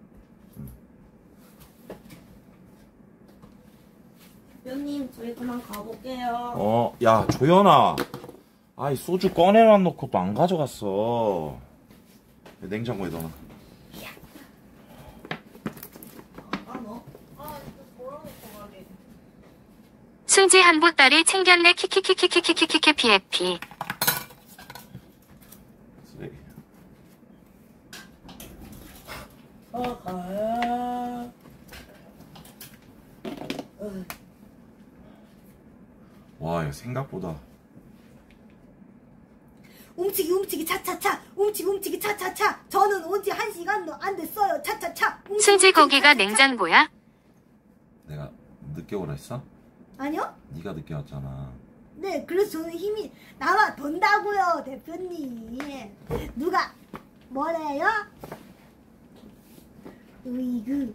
대표님, 저희 그만 가볼게요. 야 조연아. 아이 소주 꺼내놔 놓고 또 안 가져갔어. 냉장고에 넣어놔. 너? 승지 한 보따리 챙겼네. 키키키키키키키키키 PFP. 쓰레기. 가야. 와 이거 생각보다. 움치기 차차차. 움치기 차차차. 저는 온 지 1시간도 안 됐어요. 차차차. 승지 거기가 냉장고야? 내가 늦게 오라 했어? 아니요? 네가 늦게 왔잖아. 네, 그래서 저는 힘이 남아 돈다고요, 대표님. 누가 뭐래요? 으이그.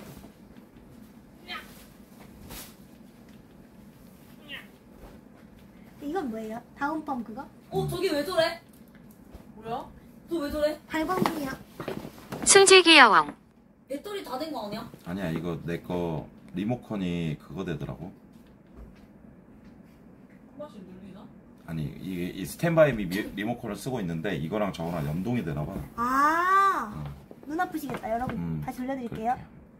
이건 뭐예요? 다운 펌 그거? 저기 왜 저래? 뭐야? 너 왜 저래? 발광둥이야. 승지 귀여왕. 배터리 다 된 거 아니야? 아니야 이거 내 거 리모컨이 그거 되더라고. 한 번씩 눌리나? 아니 이게 이 스탠바이 리모컨을 쓰고 있는데 이거랑 저거랑 연동이 되나 봐. 눈 아프시겠다, 여러분. 다시 돌려드릴게요.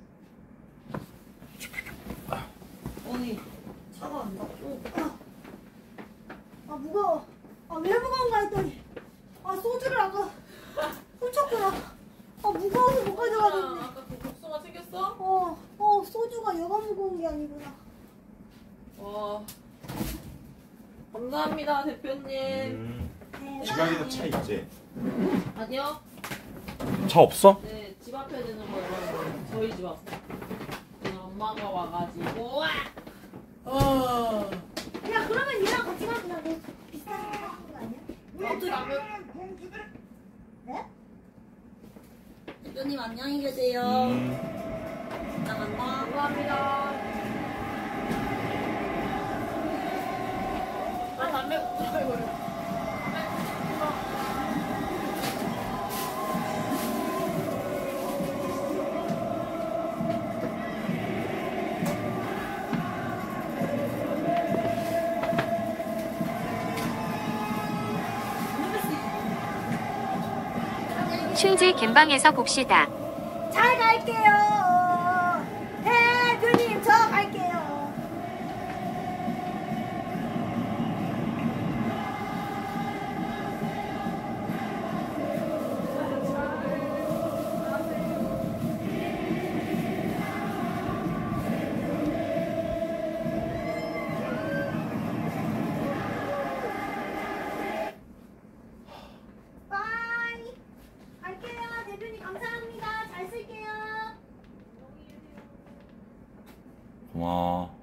아니, 차가 안 닿고. 무거워. 왜 무거운가 했더니 소주를 아까 훔쳤구나. 무거워서 못 가져가겠네. 아까 그 복숭아 챙겼어? 소주가 여간 무거운 게 아니구나. 와. 감사합니다, 대표님. 지각이도 차 있지? 아니요. 차 없어? 네, 집 앞에 되는 거예요. 저희 집 앞. 엄마가 와가지고. 와! 야, 그러면 얘랑 같이 가면 뭐 비슷한 거 아니야? 어떻게 하면? 네? 대표님 안녕히 계세요. 나간다. 감사합니다. 아, 담배 아이고. 쉴지 갬방에서 봅시다. 잘 갈게요. 대표님 저 갈게요. 바이. 갈게요. 대표님 감사합니다. 잘 쓸게요. 고마워.